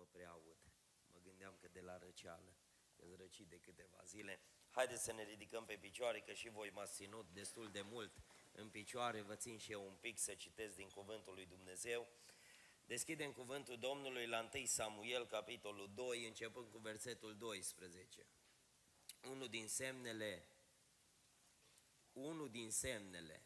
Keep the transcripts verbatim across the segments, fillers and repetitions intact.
prea aud. Mă gândeam că de la răceală, că-s răcit de câteva zile. Haideți să ne ridicăm pe picioare, că și voi m-ați ținut destul de mult în picioare. Vă țin și eu un pic să citesc din Cuvântul lui Dumnezeu. Deschidem Cuvântul Domnului la întâi Samuel, capitolul doi, începând cu versetul doisprezece. Unul din semnele, unul din semnele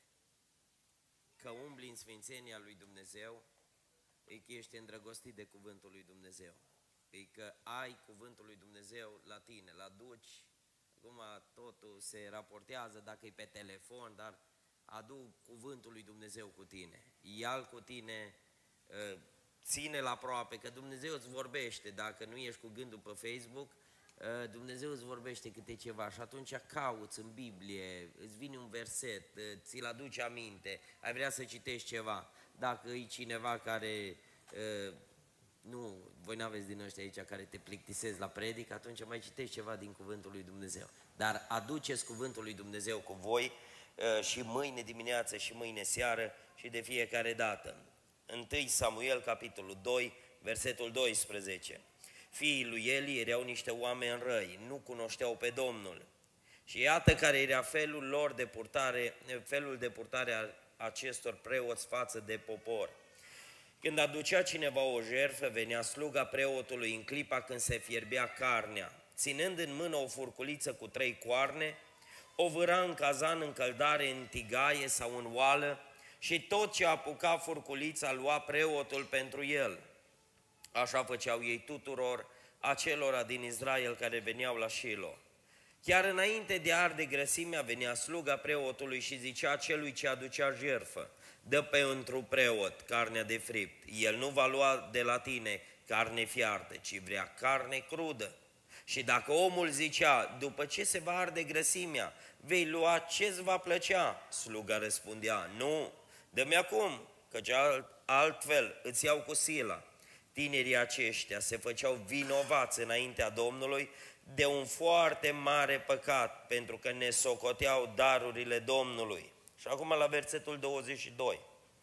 că umbli în sfințenia lui Dumnezeu, e că ești îndrăgostit de Cuvântul lui Dumnezeu. E că ai Cuvântul lui Dumnezeu la tine, la duci. Acum totul se raportează dacă e pe telefon, dar adu Cuvântul lui Dumnezeu cu tine. Ia-l cu tine, ține-l aproape, că Dumnezeu îți vorbește. Dacă nu ești cu gândul pe Facebook, Dumnezeu îți vorbește câte ceva și atunci cauți în Biblie, îți vine un verset, ți-l aduci aminte, ai vrea să citești ceva. Dacă e cineva care, nu, voi n-aveți din ăștia aici care te plictisezi la predic, atunci mai citești ceva din Cuvântul lui Dumnezeu. Dar aduceți Cuvântul lui Dumnezeu cu voi și mâine dimineață și mâine seară și de fiecare dată. întâi Samuel, capitolul doi, versetul doisprezece. Fiii lui Eli erau niște oameni răi, nu cunoșteau pe Domnul. Și iată care era felul lor de purtare, felul de purtare a acestor preoți față de popor. Când aducea cineva o jertfă, venea sluga preotului în clipa când se fierbea carnea, ținând în mână o furculiță cu trei coarne, o vâra în cazan în căldare, în tigaie sau în oală, și tot ce apuca furculița lua preotul pentru el. Așa făceau ei tuturor acelora din Israel care veneau la Shilo. Chiar înainte de a arde grăsimea, venea sluga preotului și zicea celui ce aducea jertfă: dă pe întru preot carnea de fript. El nu va lua de la tine carne fiartă, ci vrea carne crudă. Și dacă omul zicea: după ce se va arde grăsimea, vei lua ce-ți va plăcea, sluga răspundea: nu, dă-mi acum, căci altfel îți iau cu sila. Tinerii aceștia se făceau vinovați înaintea Domnului de un foarte mare păcat, pentru că ne socoteau darurile Domnului. Și acum la versetul douăzeci și doi.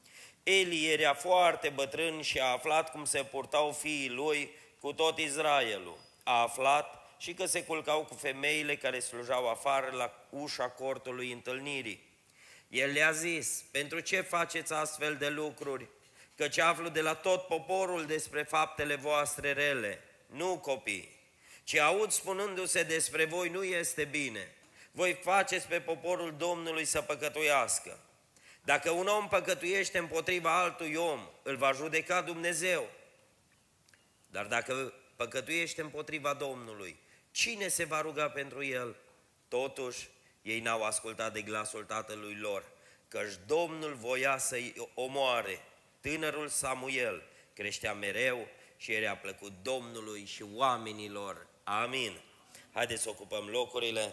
Eli era foarte bătrân și a aflat cum se purtau fiii lui cu tot Israelul. A aflat și că se culcau cu femeile care slujau afară la ușa cortului întâlnirii. El le-a zis: pentru ce faceți astfel de lucruri? Căci aflu de la tot poporul despre faptele voastre rele. Nu, copii, ce aud spunându-se despre voi nu este bine. Voi faceți pe poporul Domnului să păcătuiască. Dacă un om păcătuiește împotriva altui om, îl va judeca Dumnezeu. Dar dacă păcătuiește împotriva Domnului, cine se va ruga pentru el? Totuși, ei n-au ascultat de glasul tatălui lor, căci Domnul voia să-i omoare. Tânărul Samuel creștea mereu și era plăcut Domnului și oamenilor. Amin. Haideți să ocupăm locurile.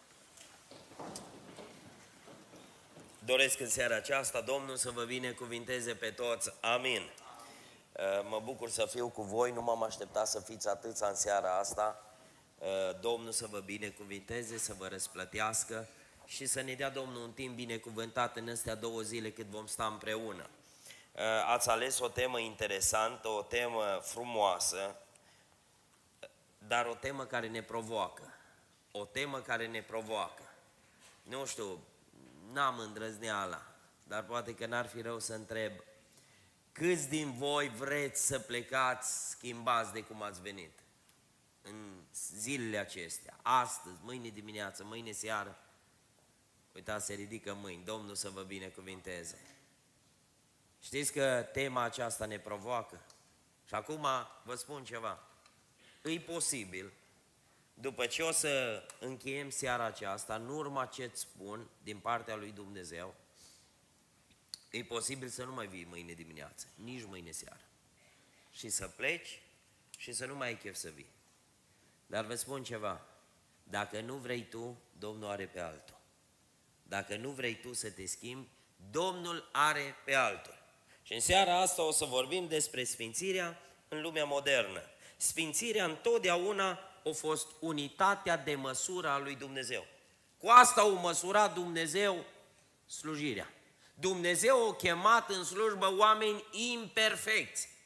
Doresc în seara aceasta Domnul să vă binecuvinteze pe toți. Amin. Mă bucur să fiu cu voi, nu m-am așteptat să fiți atâția în seara asta. Domnul să vă binecuvinteze, să vă răsplătească și să ne dea Domnul un timp binecuvântat în astea două zile cât vom sta împreună. Ați ales o temă interesantă, o temă frumoasă, dar o temă care ne provoacă. O temă care ne provoacă. Nu știu, n-am îndrăzneala, dar poate că n-ar fi rău să întreb: câți din voi vreți să plecați schimbați de cum ați venit? În zilele acestea, astăzi, mâine dimineață, mâine seară. Uitați, se ridică mâini. Domnul să vă binecuvinteze. Știți că tema aceasta ne provoacă? Și acum vă spun ceva. E posibil, după ce o să încheiem seara aceasta, în urma ce-ți spun din partea lui Dumnezeu, e posibil să nu mai vii mâine dimineață, nici mâine seară. Și să pleci și să nu mai ai chef să vii. Dar vă spun ceva. Dacă nu vrei tu, Domnul are pe altul. Dacă nu vrei tu să te schimbi, Domnul are pe altul. Și în seara asta o să vorbim despre sfințirea în lumea modernă. Sfințirea întotdeauna a fost unitatea de măsură a lui Dumnezeu. Cu asta a măsurat Dumnezeu slujirea. Dumnezeu a chemat în slujbă oameni imperfecți,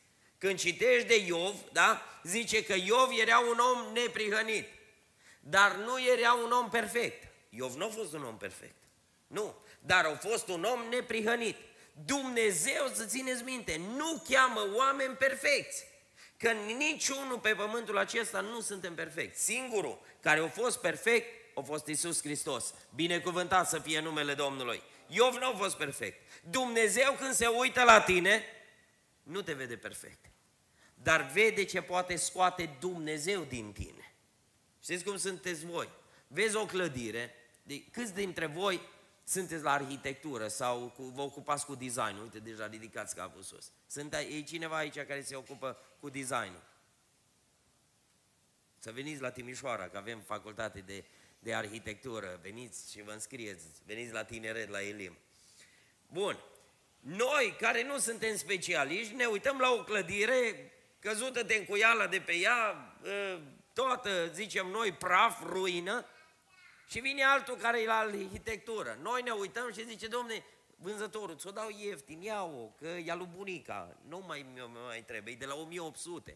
Când citești de Iov, da, zice că Iov era un om neprihănit, dar nu era un om perfect. Iov nu a fost un om perfect, nu, dar a fost un om neprihănit. Dumnezeu, să țineți minte, nu cheamă oameni perfecți, că niciunul pe pământul acesta nu suntem perfecți. Singurul care a fost perfect a fost Iisus Hristos. Binecuvântat să fie numele Domnului. Iov nu a fost perfect. Dumnezeu când se uită la tine, nu te vede perfect, dar vede ce poate scoate Dumnezeu din tine. Știți cum sunteți voi? Vezi o clădire, de, câți dintre voi sunteți la arhitectură sau cu, vă ocupați cu design? Uite, deja ridicați capul sus. Sunt e cineva aici care se ocupă cu design-ul? Să veniți la Timișoara, că avem facultate de, de arhitectură, veniți și vă înscrieți, veniți la tineret, la Elim. Bun, noi care nu suntem specialiști, ne uităm la o clădire căzută de încuială de pe ea, toată, zicem noi, praf, ruină, și vine altul care e la arhitectură. Noi ne uităm și zice, domne, vânzătorul, ți-o dau ieftin, ia-o, că e lui bunica, nu mai, mai trebuie, e de la o mie opt sute.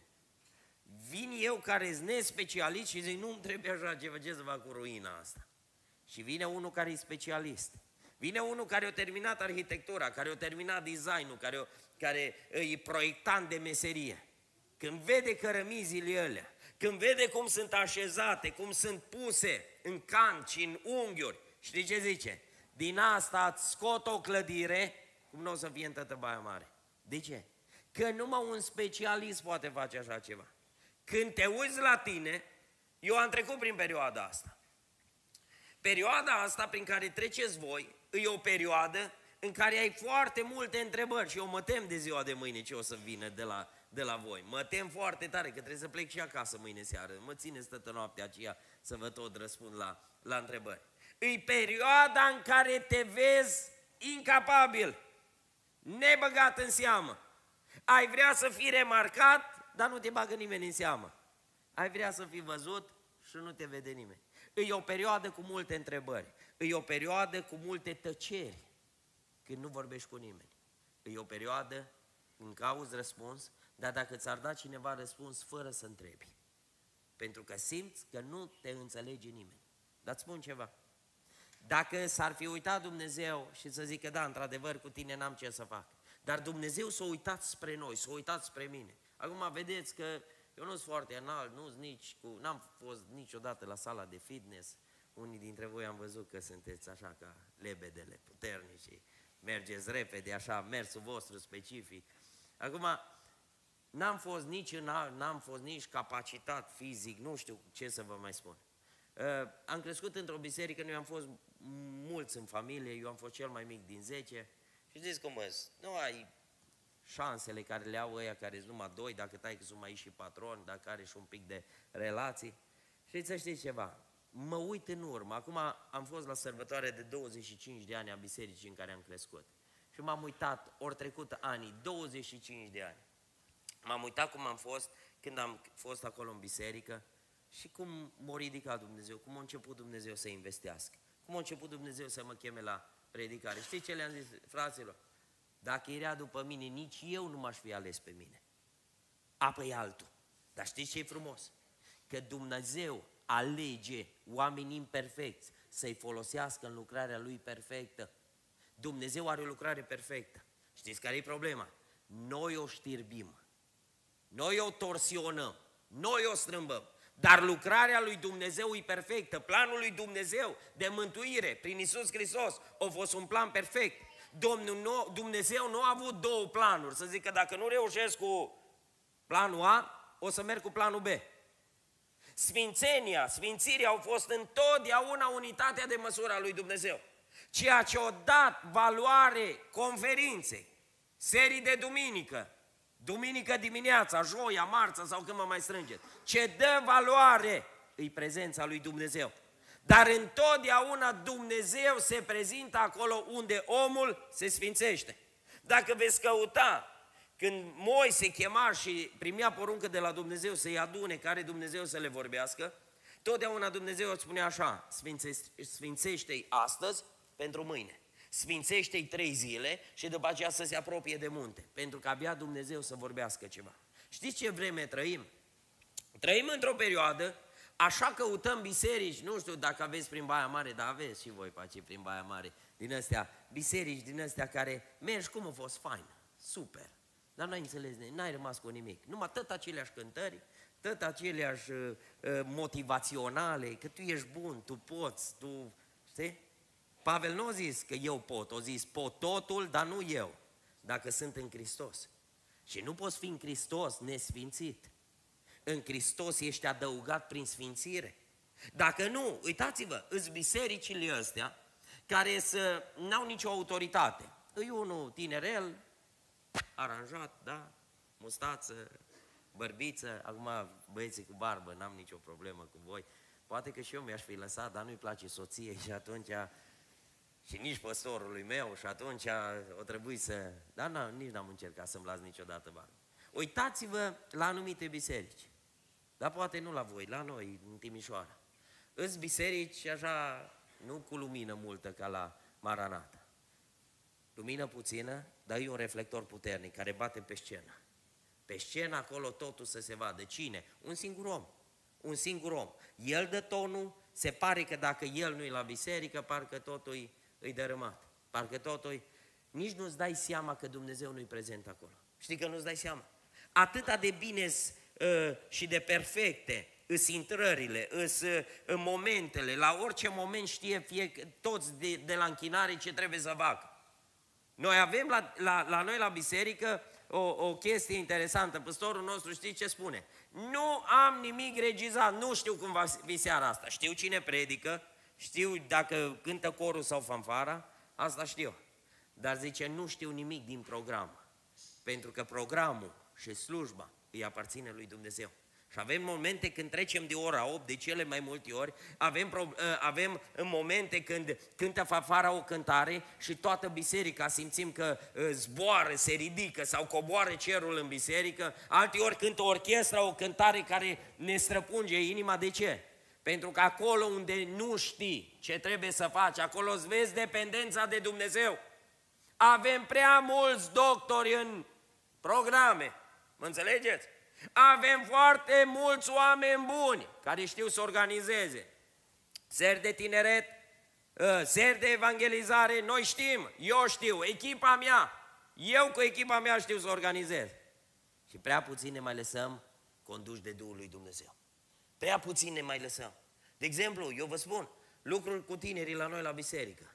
Vin eu care sunt nespecialist și zic, nu-mi trebuie așa ceva, ce să fac cu ruina asta. Și vine unul care e specialist. Vine unul care a terminat arhitectura, care a terminat design-ul, care, o, care e proiectant de meserie. Când vede cărămizile alea, când vede cum sunt așezate, cum sunt puse în canci, în unghiuri, știi ce zice? Din asta îți scot o clădire, cum nu o să fie în toată Baia Mare. De ce? Că numai un specialist poate face așa ceva. Când te uiți la tine, eu am trecut prin perioada asta. Perioada asta prin care treceți voi, e o perioadă în care ai foarte multe întrebări și eu mă tem de ziua de mâine ce o să vină de la, de la voi. Mă tem foarte tare că trebuie să plec și acasă mâine seară. Mă țineți toată noaptea aceea să vă tot răspund la, la întrebări. E perioada în care te vezi incapabil, nebăgat în seamă. Ai vrea să fii remarcat, dar nu te bagă nimeni în seamă. Ai vrea să fii văzut și nu te vede nimeni. E o perioadă cu multe întrebări. E o perioadă cu multe tăceri, când nu vorbești cu nimeni. E o perioadă în cauți răspuns, dar dacă ți-ar da cineva răspuns fără să întrebi. Pentru că simți că nu te înțelege nimeni. Dar îți spun ceva. Dacă s-ar fi uitat Dumnezeu și să zică, da, într-adevăr, cu tine n-am ce să fac, dar Dumnezeu s-a uitat spre noi, s-a uitat spre mine. Acum vedeți că eu nu sunt foarte înalt, nu sunt nici cu, n-am fost niciodată la sala de fitness. Unii dintre voi am văzut că sunteți așa ca lebedele puternici și mergeți repede, așa, mersul vostru specific. Acum, n-am fost nici înalt, n-am fost nici capacitat fizic, nu știu ce să vă mai spun. Uh, am crescut într-o biserică, noi am fost mulți în familie, eu am fost cel mai mic din zece. Și știți cum îți, nu ai șansele care le au ăia care sunt numai doi, dacă tai că sunt mai și patroni, dacă are și un pic de relații. Și să știți ceva, mă uit în urmă, acum am fost la sărbătoare de douăzeci și cinci de ani a bisericii în care am crescut. Și m-am uitat, ori trecut ani, douăzeci și cinci de ani. M-am uitat cum am fost când am fost acolo în biserică și cum m-a ridicat Dumnezeu, cum a început Dumnezeu să investească, cum a început Dumnezeu să mă cheme la predicare. Știi ce le-am zis, fraților? Dacă era după mine, nici eu nu m-aș fi ales pe mine. Apoi altul. Dar știți ce e frumos? Că Dumnezeu alege oameni imperfecți să-i folosească în lucrarea Lui perfectă. Dumnezeu are o lucrare perfectă. Știți care e problema? Noi o știrbim, noi o torsionăm, noi o strâmbăm, dar lucrarea lui Dumnezeu e perfectă. Planul lui Dumnezeu de mântuire prin Iisus Hristos a fost un plan perfect. Domnul, Dumnezeu nu a avut două planuri, să zic că dacă nu reușesc cu planul A, o să merg cu planul B. Sfințenia, sfințirea au fost întotdeauna unitatea de măsură a lui Dumnezeu. Ceea ce a dat valoare conferinței, serii de duminică, duminică dimineața, joia, marța sau când mă mai strângeți, ce dă valoare îi prezența lui Dumnezeu. Dar întotdeauna Dumnezeu se prezintă acolo unde omul se sfințește. Dacă veți căuta, când Moise chema și primea poruncă de la Dumnezeu să-i adune, care Dumnezeu să le vorbească, totdeauna Dumnezeu îți spunea așa, sfințește-i astăzi pentru mâine. Sfințește-i trei zile și după aceea să se apropie de munte, pentru că abia Dumnezeu să vorbească ceva. Știți ce vreme trăim? Trăim într-o perioadă, așa căutăm biserici, nu știu dacă aveți prin Baia Mare, dar aveți și voi pe aici prin Baia Mare, din astea, biserici din astea care mergi cum a fost fain, super, dar n-ai înțeles, n-ai rămas cu nimic, numai tot aceleași cântări, tot aceleași uh, motivaționale, că tu ești bun, tu poți, tu, știi? Pavel nu a zis că eu pot, a zis pot totul, dar nu eu, dacă sunt în Hristos. Și nu poți fi în Hristos nesfințit. În Hristos ești adăugat prin sfințire. Dacă nu, uitați-vă, îți bisericile astea care să n-au nicio autoritate. E unul tinerel, aranjat, da, mustață, bărbiță, acum băieții cu barbă, n-am nicio problemă cu voi. Poate că și eu mi-aș fi lăsat, dar nu-i place soției și atunci, și nici păstorului meu, și atunci o trebuie să... Dar n nici n-am încercat să-mi las niciodată barbă. Uitați-vă la anumite biserici, dar poate nu la voi, la noi, în Timișoara. Îți biserici așa, nu cu lumină multă ca la Maranata. Lumină puțină, dar e un reflector puternic care bate pe scenă. Pe scenă acolo totul să se vadă. Cine? Un singur om. Un singur om. El dă tonul, se pare că dacă el nu e la biserică, parcă totul îi dărâmat. Parcă totul nici nu-ți dai seama că Dumnezeu nu-i prezent acolo. Știi că nu-ți dai seama? Atâta de bine uh, și de perfecte îs intrările, îs uh, momentele, la orice moment știe fie, toți de, de la închinare ce trebuie să facă. Noi avem la, la, la noi la biserică o, o chestie interesantă. Păstorul nostru știi ce spune? Nu am nimic regizat, nu știu cum va fi seara asta. Știu cine predică, știu dacă cântă corul sau fanfara, asta știu. Dar zice, nu știu nimic din program. Pentru că programul și slujba îi aparține lui Dumnezeu. Și avem momente când trecem de ora opt, de cele mai multe ori, avem, avem momente când cântă fanfara o cântare și toată biserica simțim că zboară, se ridică sau coboară cerul în biserică, alte ori cântă orchestra o cântare care ne străpunge inima. De ce? Pentru că acolo unde nu știi ce trebuie să faci, acolo îți vezi dependența de Dumnezeu. Avem prea mulți doctori în programe, mă înțelegeți? Avem foarte mulți oameni buni care știu să organizeze seri de tineret, seri de evangelizare, noi știm, eu știu, echipa mea, eu cu echipa mea știu să organizez. Și prea puțin ne mai lăsăm conduși de Duhul lui Dumnezeu. Prea puțin ne mai lăsăm. De exemplu, eu vă spun, lucruri cu tinerii la noi la biserică.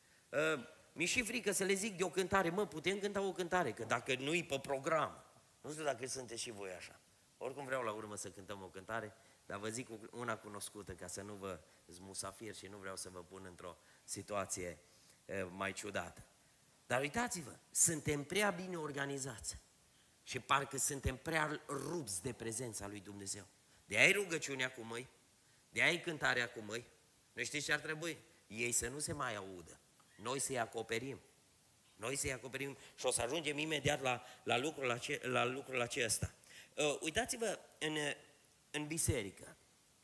Mi-e și frică să le zic de o cântare, mă, putem cânta o cântare, că dacă nu-i pe program, nu știu dacă sunteți și voi așa. Oricum vreau la urmă să cântăm o cântare, dar vă zic una cunoscută ca să nu vă zmusafir și nu vreau să vă pun într-o situație mai ciudată. Dar uitați-vă, suntem prea bine organizați și parcă suntem prea rupți de prezența lui Dumnezeu. De-aia e rugăciunea cu mâini, de-aia e cântarea cu mâini. Noi știți ce ar trebui? Ei să nu se mai audă, noi să-i acoperim. Noi să-i acoperim și o să ajungem imediat la, la, lucrul, ace, la lucrul acesta. Uh, uitați-vă în, în biserică.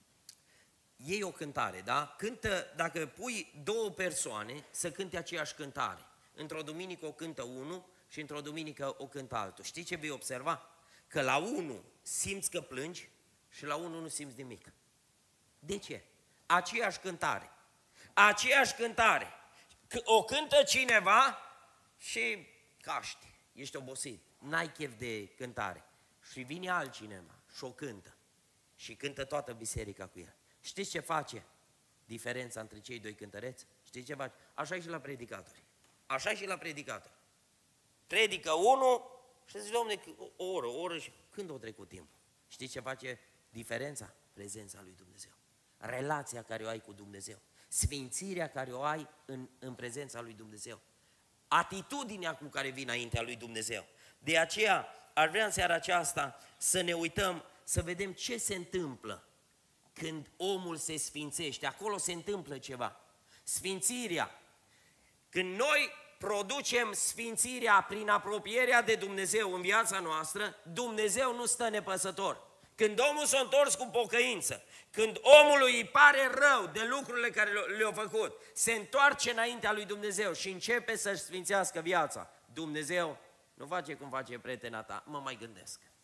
Iei o cântare, da? Cântă, dacă pui două persoane să cânte aceeași cântare. Într-o duminică o cântă unul și într-o duminică o cântă altul. Știi ce vei observa? Că la unul simți că plângi și la unul nu simți nimic. De ce? Aceeași cântare. Aceeași cântare. O cântă cineva și caști, ești obosit, n-ai chef de cântare. Și vine altcineva și o cântă. Și cântă toată biserica cu el. Știți ce face diferența între cei doi cântăreți? Știți ce face? Așa e și la predicatori. Așa e și la predicatori. Predică unul și zice, Doamne, o oră, o oră și când o trecut timpul? Știți ce face diferența? Prezența lui Dumnezeu. Relația care o ai cu Dumnezeu. Sfințirea care o ai în, în prezența lui Dumnezeu. Atitudinea cu care vii înaintea lui Dumnezeu. De aceea ar vrea în seara aceasta să ne uităm, să vedem ce se întâmplă când omul se sfințește. Acolo se întâmplă ceva. Sfințirea. Când noi producem sfințirea prin apropierea de Dumnezeu în viața noastră, Dumnezeu nu stă nepăsător. Când omul s-a întors cu pocăință, când omului îi pare rău de lucrurile care le-a făcut, se întoarce înaintea lui Dumnezeu și începe să-și sfințească viața. Dumnezeu nu face cum face prietena ta, mă mai gândesc.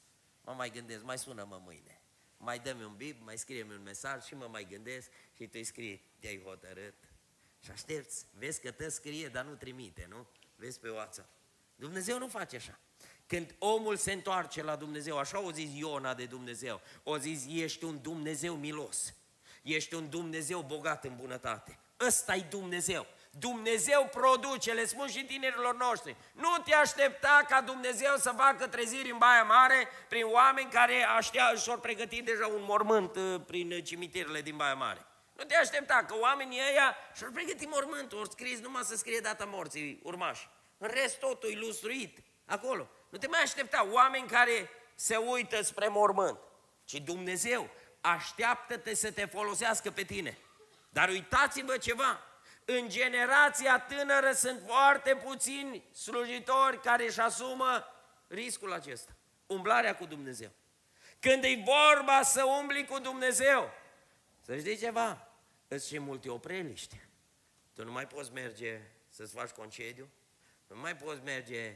mă mai gândesc, mai sună-mă mâine. Mai dă-mi un bib, mai scrie-mi un mesaj și mă mai gândesc și tu îi scrii, te-ai hotărât. Și aștepți, vezi că te scrie, dar nu trimite, nu? Vezi pe WhatsApp. Dumnezeu nu face așa. Când omul se întoarce la Dumnezeu, așa o zis Iona de Dumnezeu, o zis, ești un Dumnezeu milos, ești un Dumnezeu bogat în bunătate. Ăsta-i Dumnezeu. Dumnezeu produce, le spun și tinerilor noștri, nu te aștepta ca Dumnezeu să facă treziri în Baia Mare prin oameni care aștia, și-au pregătit deja un mormânt prin cimitirele din Baia Mare. Nu te aștepta că oamenii ăia și-au pregătit mormântul, ori scris numai să scrie data morții urmași. În rest totul ilustruit acolo. Nu te mai aștepta oameni care se uită spre mormânt, ci Dumnezeu așteaptă-te să te folosească pe tine. Dar uitați-vă ceva, în generația tânără sunt foarte puțini slujitori care își asumă riscul acesta, umblarea cu Dumnezeu. Când e vorba să umbli cu Dumnezeu, să știi ceva, îți și multe opreliști. Tu nu mai poți merge să-ți faci concediu, nu mai poți merge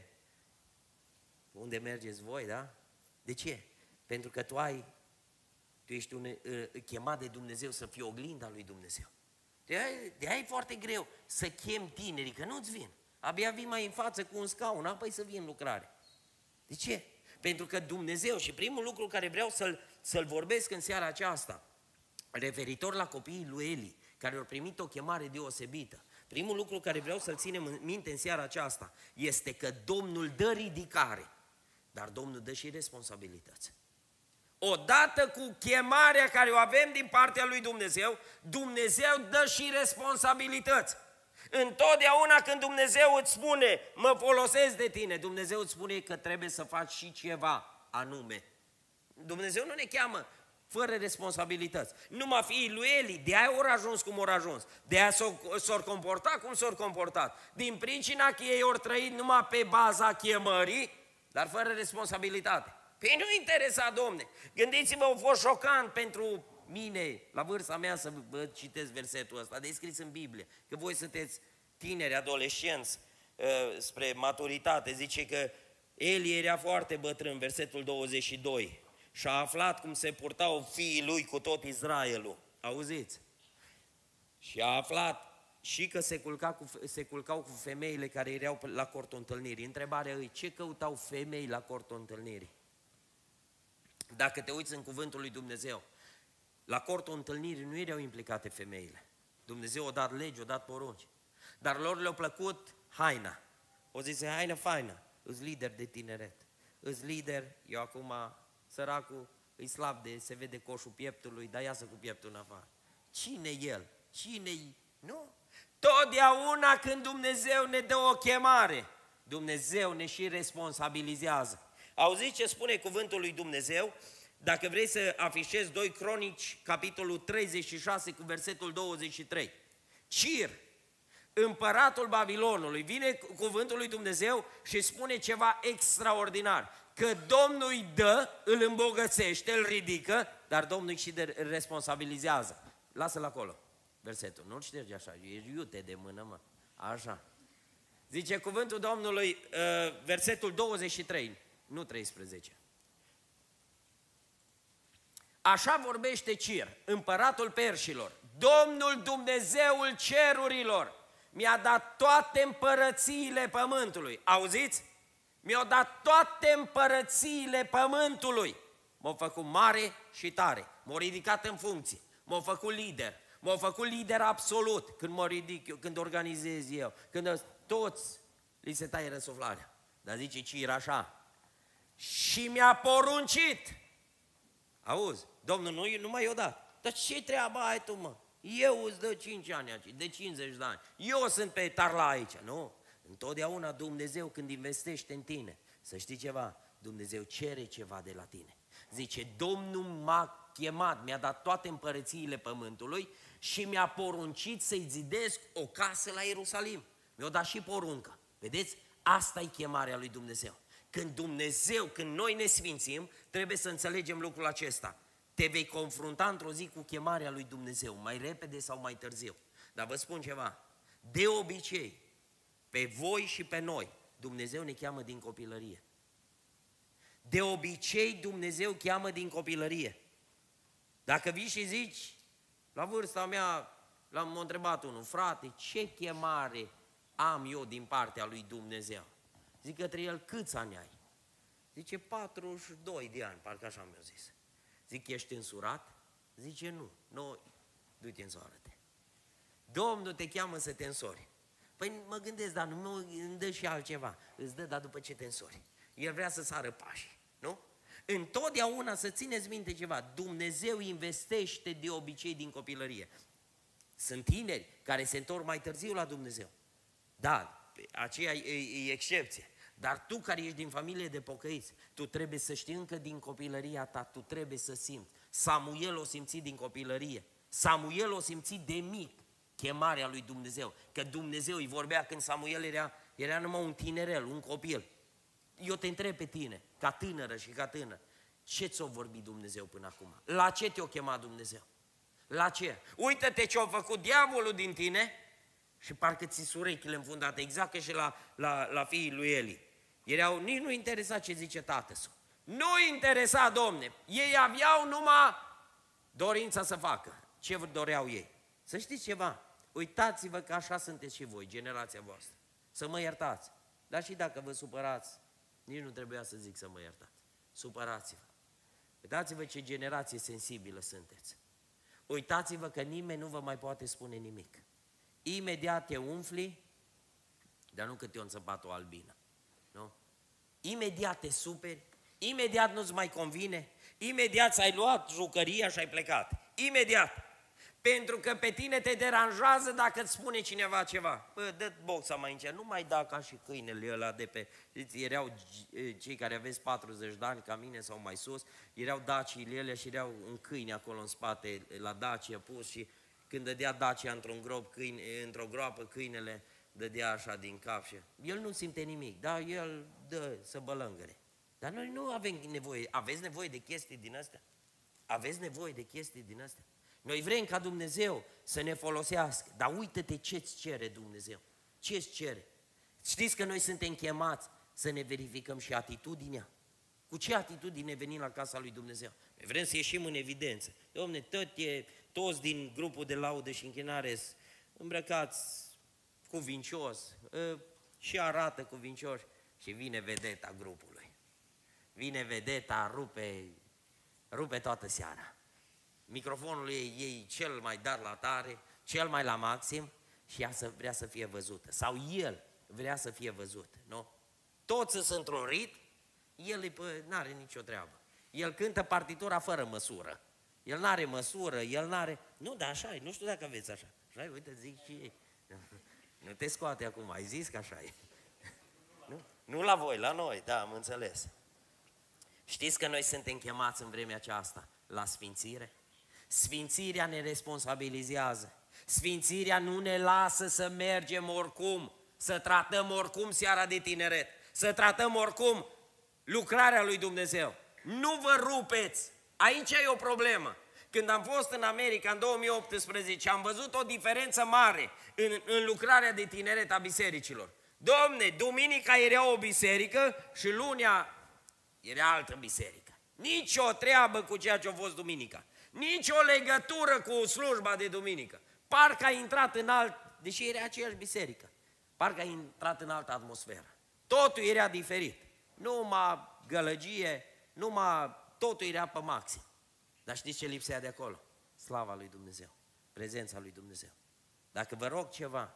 unde mergeți voi, da? De ce? Pentru că tu ai, tu ești un, uh, chemat de Dumnezeu să fii oglinda lui Dumnezeu. De-aia e foarte greu să chem tinerii, că nu-ți vin. Abia vin mai în față cu un scaun, apoi să vin în lucrare. De ce? Pentru că Dumnezeu, și primul lucru care vreau să-l să-l vorbesc în seara aceasta, referitor la copiii lui Eli, care au primit o chemare deosebită, primul lucru care vreau să-l ținem în minte în seara aceasta, este că Domnul dă ridicare, dar Domnul dă și responsabilități. Odată cu chemarea care o avem din partea lui Dumnezeu, Dumnezeu dă și responsabilități. Întotdeauna când Dumnezeu îți spune, mă folosesc de tine, Dumnezeu îți spune că trebuie să faci și ceva anume. Dumnezeu nu ne cheamă fără responsabilități. Numai fiii lui Eli, de aia ori ajuns cum ori ajuns, de aia s-or comporta cum s-or comportat. Din pricina că ei ori trăit numai pe baza chemării, dar fără responsabilitate. Păi nu interesa, domne. Gândiți-vă, a fost șocant pentru mine, la vârsta mea, să vă citesc versetul ăsta, descris în Biblie, că voi sunteți tineri, adolescenți, spre maturitate. Zice că Eli era foarte bătrân, versetul douăzeci și doi, și a aflat cum se purtau fiii lui cu tot Israelul. Auziți? Și a aflat și că se, culca cu, se culcau cu femeile care erau la cortul întâlnirii. Întrebarea e, ce căutau femei la cortul întâlnirii? Dacă te uiți în cuvântul lui Dumnezeu, la cortul întâlnirii nu erau implicate femeile. Dumnezeu a dat legi, a dat porunci. Dar lor le-a plăcut haina. O zis, haină faină, îți lider de tineret. Îți lider, eu acum, săracul, îi slab de, se vede coșul pieptului, dar iasă cu pieptul în afară. Cine el? Cine-i? Nu. Totdeauna când Dumnezeu ne dă o chemare, Dumnezeu ne și responsabilizează. Auziți ce spune cuvântul lui Dumnezeu? Dacă vrei să afișezi doi Cronici, capitolul treizeci și șase cu versetul douăzeci și trei. Cir, împăratul Babilonului, vine cuvântul lui Dumnezeu și spune ceva extraordinar. Că Domnul îi dă, îl îmbogățește, îl ridică, dar Domnul și îl responsabilizează. Lasă-l acolo, versetul, nu-l ștergi așa, ești iute de mână, mă. Așa. Zice cuvântul Domnului, versetul douăzeci și trei, nu treisprezece. Așa vorbește Cir, împăratul perșilor, Domnul Dumnezeul cerurilor mi-a dat toate împărățiile pământului. Auziți? Mi-a dat toate împărățiile pământului. M-a făcut mare și tare, m-a ridicat în funcție, m-a făcut lider, m-a făcut lider absolut când mă ridic eu, când organizez eu, când toți li se taie răsuflarea. Dar zice Cir așa, și mi-a poruncit. Auzi, Domnul nu, nu mai i-a dat. Dar ce treabă ai tu, mă? Eu îți dă cinci ani aici, de cincizeci de ani. Eu sunt pe tarla aici, nu? Întotdeauna Dumnezeu când investește în tine, să știi ceva, Dumnezeu cere ceva de la tine. Zice, Domnul m-a chemat, mi-a dat toate împărățiile pământului și mi-a poruncit să-i zidesc o casă la Ierusalim. Mi-a dat și poruncă. Vedeți? Asta e chemarea lui Dumnezeu. Când Dumnezeu, când noi ne sfințim, trebuie să înțelegem lucrul acesta. Te vei confrunta într-o zi cu chemarea lui Dumnezeu, mai repede sau mai târziu. Dar vă spun ceva, de obicei, pe voi și pe noi, Dumnezeu ne cheamă din copilărie. De obicei Dumnezeu cheamă din copilărie. Dacă vii și zici, la vârsta mea, l-am întrebat unul, frate, ce chemare am eu din partea lui Dumnezeu? Zic către el, câți ani ai? Zice, patruzeci și doi de ani, parcă așa mi-a zis. Zic, ești însurat? Zice, nu, nu, du-te însoară-te. Domnul te cheamă să te însori. Păi mă gândesc, dar nu îmi dă și altceva. Îți dă, dar după ce te însori. El vrea să sară pașii, nu? Întotdeauna să țineți minte ceva, Dumnezeu investește de obicei din copilărie. Sunt tineri care se întorc mai târziu la Dumnezeu. Da, aceea e, e excepție. Dar tu care ești din familie de pocăiți, tu trebuie să știi încă din copilăria ta, tu trebuie să simți. Samuel o simți din copilărie. Samuel o simți de mic chemarea lui Dumnezeu. Că Dumnezeu îi vorbea când Samuel era, era numai un tinerel, un copil. Eu te întreb pe tine, ca tânără și ca tânăr, ce ți-o vorbit Dumnezeu până acum? La ce te-o chemat Dumnezeu? La ce? Uită-te ce-a făcut diavolul din tine și parcă ți-s urechile înfundate, exact ca și la, la, la fiii lui Eli. Erau, nici nu interesa ce zice tatăl. Nu interesa, Domne, ei aveau numai dorința să facă. Ce doreau ei? Să știți ceva, uitați-vă că așa sunteți și voi, generația voastră. Să mă iertați. Dar și dacă vă supărați, nici nu trebuia să zic să mă iertați. Supărați-vă. Uitați-vă ce generație sensibilă sunteți. Uitați-vă că nimeni nu vă mai poate spune nimic. Imediat te umfli, dar nu că te-o înțăpat o albină. Nu? Imediat te superi, imediat nu-ți mai convine, imediat ți-ai luat jucăria și ai plecat. Imediat. Pentru că pe tine te deranjează dacă îți spune cineva ceva. Bă, dă boxa mai încet, nu mai da ca și câinele ăla de pe... Erau cei care aveți patruzeci de ani, ca mine sau mai sus, erau daciile ele și erau un câine acolo în spate, la dacie pus și când dădea dacia într-un grob, câine, într-o groapă, câinele dădea așa din cap și... El nu simte nimic, dar el dă să bălângăre. Dar noi nu avem nevoie, aveți nevoie de chestii din astea? Aveți nevoie de chestii din astea? Noi vrem ca Dumnezeu să ne folosească, dar uită-te ce-ți cere Dumnezeu. Ce-ți cere? Știți că noi suntem chemați să ne verificăm și atitudinea? Cu ce atitudine venim la casa lui Dumnezeu? Noi vrem să ieșim în evidență. Dom'le, tot e, toți din grupul de laudă și închinare sunt îmbrăcați cuvincios și arată cuvincios și vine vedeta grupului. Vine vedeta, rupe, rupe toată seara. Microfonul ei, ei cel mai dar la tare, cel mai la maxim și ea să vrea să fie văzută. Sau el vrea să fie văzut, nu? Toți sunt într-un rit, el n-are nicio treabă. El cântă partitura fără măsură. El n-are măsură, el n-are... Nu, dar așa e, nu știu dacă aveți așa. Așa e, uite, zic și ei. Nu te scoate acum, ai zis că așa e. Nu? Nu la voi, la noi, da, am înțeles. Știți că noi suntem chemați în vremea aceasta la sfințire? Sfințirea ne responsabilizează. Sfințirea nu ne lasă să mergem oricum, să tratăm oricum seara de tineret, să tratăm oricum lucrarea lui Dumnezeu. Nu vă rupeți! Aici e o problemă. Când am fost în America în două mii optsprezece, am văzut o diferență mare în, în lucrarea de tineret a bisericilor. Domne, duminica era o biserică și lunea era altă biserică. Nici o treabă cu ceea ce a fost duminica. Nici o legătură cu slujba de duminică. Parcă a intrat în alt, deși era aceeași biserică, parcă a intrat în altă atmosferă. Totul era diferit. Numai gălăgie, numai totul era pe maxim. Dar știți ce lipsea de acolo? Slava lui Dumnezeu, prezența lui Dumnezeu. Dacă vă rog ceva,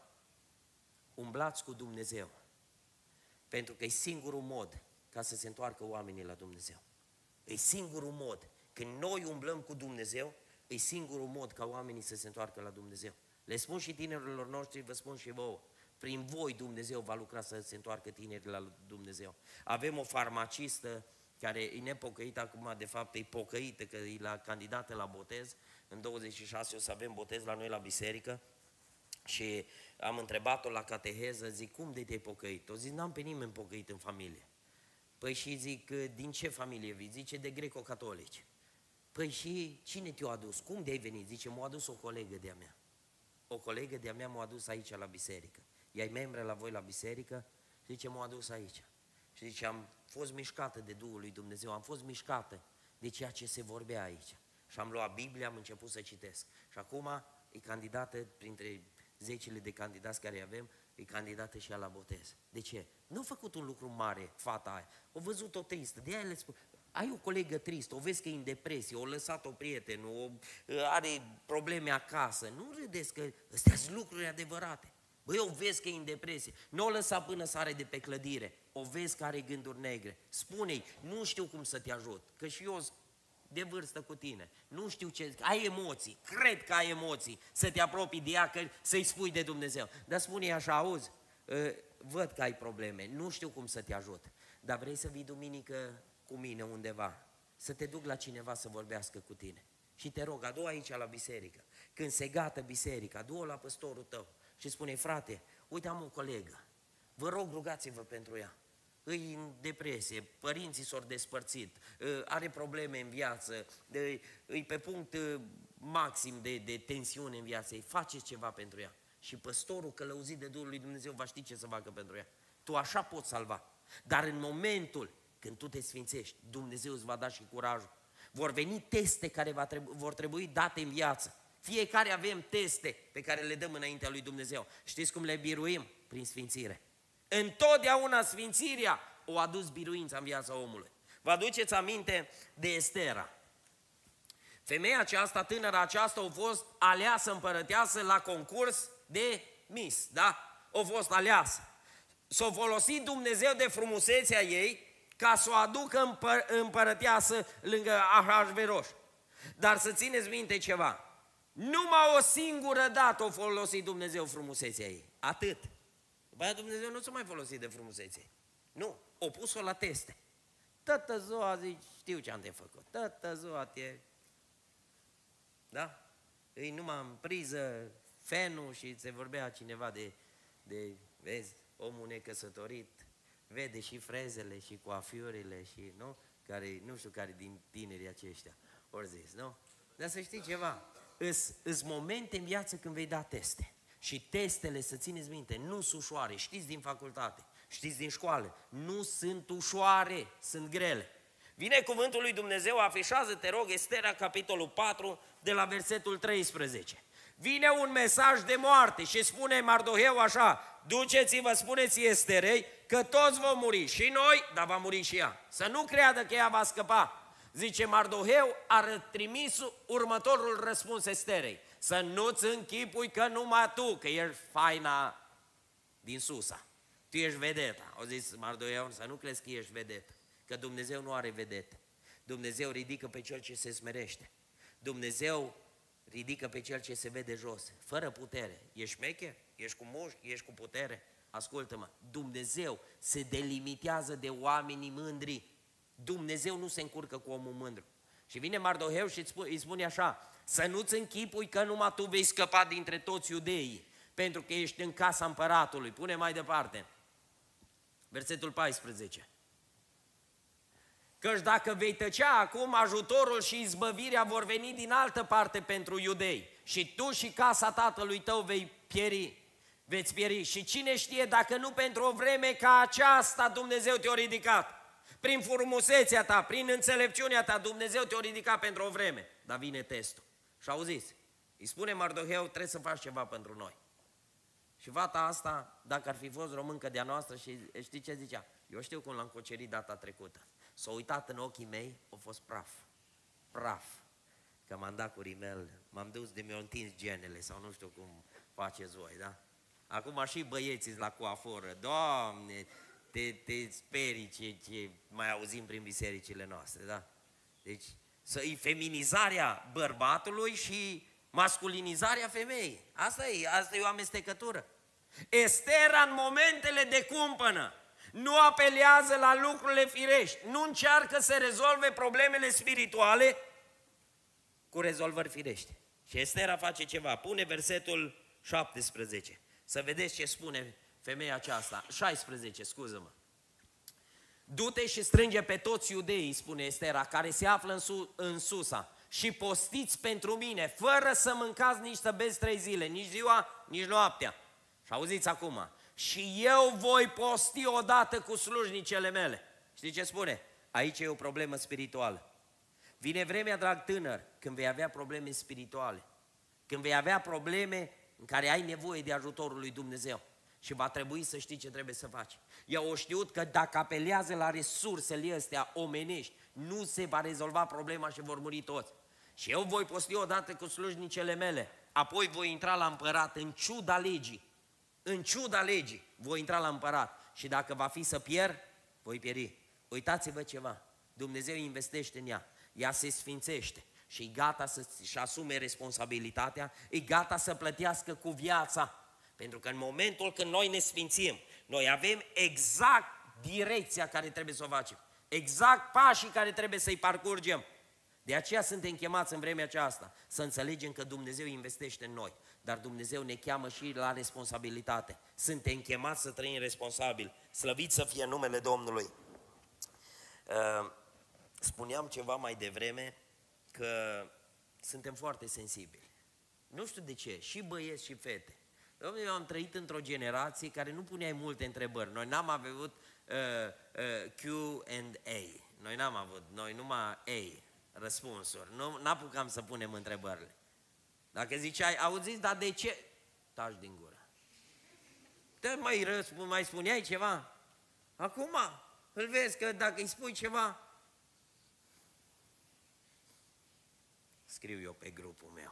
umblați cu Dumnezeu, pentru că e singurul mod ca să se întoarcă oamenii la Dumnezeu. E singurul mod. Când noi umblăm cu Dumnezeu, e singurul mod ca oamenii să se întoarcă la Dumnezeu. Le spun și tinerilor noștri, vă spun și vouă, prin voi Dumnezeu va lucra să se întoarcă tinerii la Dumnezeu. Avem o farmacistă care e nepocăită acum, de fapt e pocăită, că e la candidată la botez. În douăzeci și șase o să avem botez la noi la biserică și am întrebat-o la cateheză, zic, cum de te-ai pocăit? O zic, n-am pe nimeni pocăit în familie. Păi și zic, din ce familie vii? Zice, de greco-catolici. Păi și cine te-a adus? Cum de-ai venit? Zice, m-a adus o colegă de-a mea. O colegă de-a mea m-a adus aici la biserică. Ea e membră la voi la biserică? Zice, m-a adus aici. Și zice, am fost mișcată de Duhul lui Dumnezeu, am fost mișcată de ceea ce se vorbea aici. Și am luat Biblia, am început să citesc. Și acum e candidată, printre zecile de candidați care avem, e candidată și ea la botez. De ce? Nu a făcut un lucru mare, fata aia. O văzut-o tristă, de aia le spun. Ai o colegă tristă, o vezi că e în depresie, o lăsat-o prietenul, o, are probleme acasă. Nu râdeți că astea sunt lucruri adevărate. Băi, o vezi că e în depresie. Nu o lăsa până sare de pe clădire. O vezi că are gânduri negre. Spune-i, nu știu cum să te ajut, că și eu de vârstă cu tine. Nu știu ce, ai emoții, cred că ai emoții, să te apropii de ea, că să-i spui de Dumnezeu. Dar spune-i așa, auzi, văd că ai probleme, nu știu cum să te ajut, dar vrei să vii duminică cu mine undeva, să te duc la cineva să vorbească cu tine. Și te rog, adu-o aici la biserică. Când se gata biserica, adu-o la păstorul tău și spune, frate, uite, am o colegă, vă rog, rugați-vă pentru ea. Îi în depresie, părinții s-au despărțit, are probleme în viață, îi pe punct maxim de, de tensiune în viață, îi faceți ceva pentru ea. Și păstorul, călăuzit de Duhul lui Dumnezeu, va ști ce să facă pentru ea. Tu așa poți salva. Dar în momentul când tu te sfințești, Dumnezeu îți va da și curajul. Vor veni teste care va trebui, vor trebui date în viață. Fiecare avem teste pe care le dăm înaintea lui Dumnezeu. Știți cum le biruim? Prin sfințire. Întotdeauna sfințirea o adus biruința în viața omului. Vă aduceți aminte de Estera. Femeia aceasta, tânăra aceasta, a fost aleasă împărăteasă la concurs de Miss, da? A fost aleasă. S-a folosit Dumnezeu de frumusețea ei ca să o aducă împăr împărăteasă lângă Ahasveros. Dar să țineți minte ceva. Numai o singură dată a folosit Dumnezeu frumusețea ei. Atât. După aia Dumnezeu nu s-a mai folosit de frumusețe. Nu, o pus-o la teste. Toată ziua zici, știu ce am de făcut. Toată ziua te... Da? Îi numai în priză fenul și se vorbea cineva de, de, vezi, omul necăsătorit, vede și frezele și coafiurile și, nu? Care, nu știu care din tinerii aceștia ori zis, nu? Dar să știi ceva, îs momente în viață când vei da teste. Și testele, să țineți minte, nu sunt ușoare, știți din facultate, știți din școală, nu sunt ușoare, sunt grele. Vine cuvântul lui Dumnezeu, afișează, te rog, Estera, capitolul patru, de la versetul treisprezece. Vine un mesaj de moarte și spune Mardoheu așa, duceți-vă, spuneți Esterei că toți vom muri, și noi, dar va muri și ea. Să nu creadă că ea va scăpa. Zice Mardoheu, a trimis următorul răspuns Esterei. Să nu-ți închipui că numai tu, că ești faina din Susa. Tu ești vedeta. Au zis Mardoheu, să nu crezi că ești vedetă, că Dumnezeu nu are vedete. Dumnezeu ridică pe cel ce se smerește. Dumnezeu ridică pe cel ce se vede jos, fără putere. Ești șmecher? Ești cu mușchi? Ești cu putere? Ascultă-mă, Dumnezeu se delimitează de oamenii mândri. Dumnezeu nu se încurcă cu omul mândru. Și vine Mardoheu și îi spune așa, să nu-ți închipui că numai tu vei scăpa dintre toți iudeii, pentru că ești în casa împăratului. Pune mai departe, versetul paisprezece. Căci dacă vei tăcea acum, ajutorul și izbăvirea vor veni din altă parte pentru iudei și tu și casa tatălui tău vei pieri, veți pieri. Și cine știe dacă nu pentru o vreme ca aceasta Dumnezeu te-a ridicat. Prin frumusețea ta, prin înțelepciunea ta, Dumnezeu te-a ridicat pentru o vreme. Dar vine testul. Și auziți, îi spune Mardoheu, trebuie să faci ceva pentru noi. Și fata asta, dacă ar fi fost româncă de-a noastră, și știi ce zicea? Eu știu cum l-am cucerit data trecută. S-a uitat în ochii mei, a fost praf. Praf. Că m-am dat cu rimel, m-am dus de mi-au întins genele, sau nu știu cum faceți voi, da? Acum și băieții la coaforă, Doamne, te, te sperii ce, ce mai auzim prin bisericile noastre, da? Deci, să-i feminizarea bărbatului și masculinizarea femeii. Asta e, asta e o amestecătură. Estera, în momentele de cumpănă, nu apelează la lucrurile firești, nu încearcă să rezolve problemele spirituale cu rezolvări firești. Și Estera face ceva, pune versetul șaptesprezece, să vedeți ce spune femeia aceasta, șaisprezece, scuză-mă. Du-te și strânge pe toți iudeii, spune Estera, care se află în, Su în Susa, și postiți pentru mine, fără să mâncați nici să beți trei zile, nici ziua, nici noaptea. Și auziți acum, și eu voi posti odată cu slujnicele mele. Știi ce spune? Aici e o problemă spirituală. Vine vremea, drag tânăr, când vei avea probleme spirituale, când vei avea probleme în care ai nevoie de ajutorul lui Dumnezeu și va trebui să știi ce trebuie să faci. Eu o știut că dacă apelează la resursele astea omenești, nu se va rezolva problema și vor muri toți. Și eu voi posti odată cu slujnicele mele, apoi voi intra la împărat în ciuda legii. În ciuda legii voi intra la împărat și dacă va fi să pierd, voi pieri. Uitați-vă ceva, Dumnezeu investește în ea, ea se sfințește și e gata să-și asume responsabilitatea, e gata să plătească cu viața. Pentru că în momentul când noi ne sfințim, noi avem exact direcția care trebuie să o facem, exact pașii care trebuie să-i parcurgem. De aceea suntem chemați în vremea aceasta să înțelegem că Dumnezeu investește în noi, dar Dumnezeu ne cheamă și la responsabilitate. Suntem chemați să trăim responsabil. Slăvit să fie numele Domnului. Spuneam ceva mai devreme că suntem foarte sensibili. Nu știu de ce, și băieți și fete. Eu am trăit într-o generație care nu puneai multe întrebări. Noi n-am avut uh, uh, Q and A. Noi n-am avut, noi numai A, răspunsuri. Nu n-apucam să punem întrebările. Dacă ziceai, auziți, dar de ce? Taci din gură. Te mai, răspund, mai spuneai ceva? Acum îl vezi că dacă îi spui ceva, scriu eu pe grupul meu.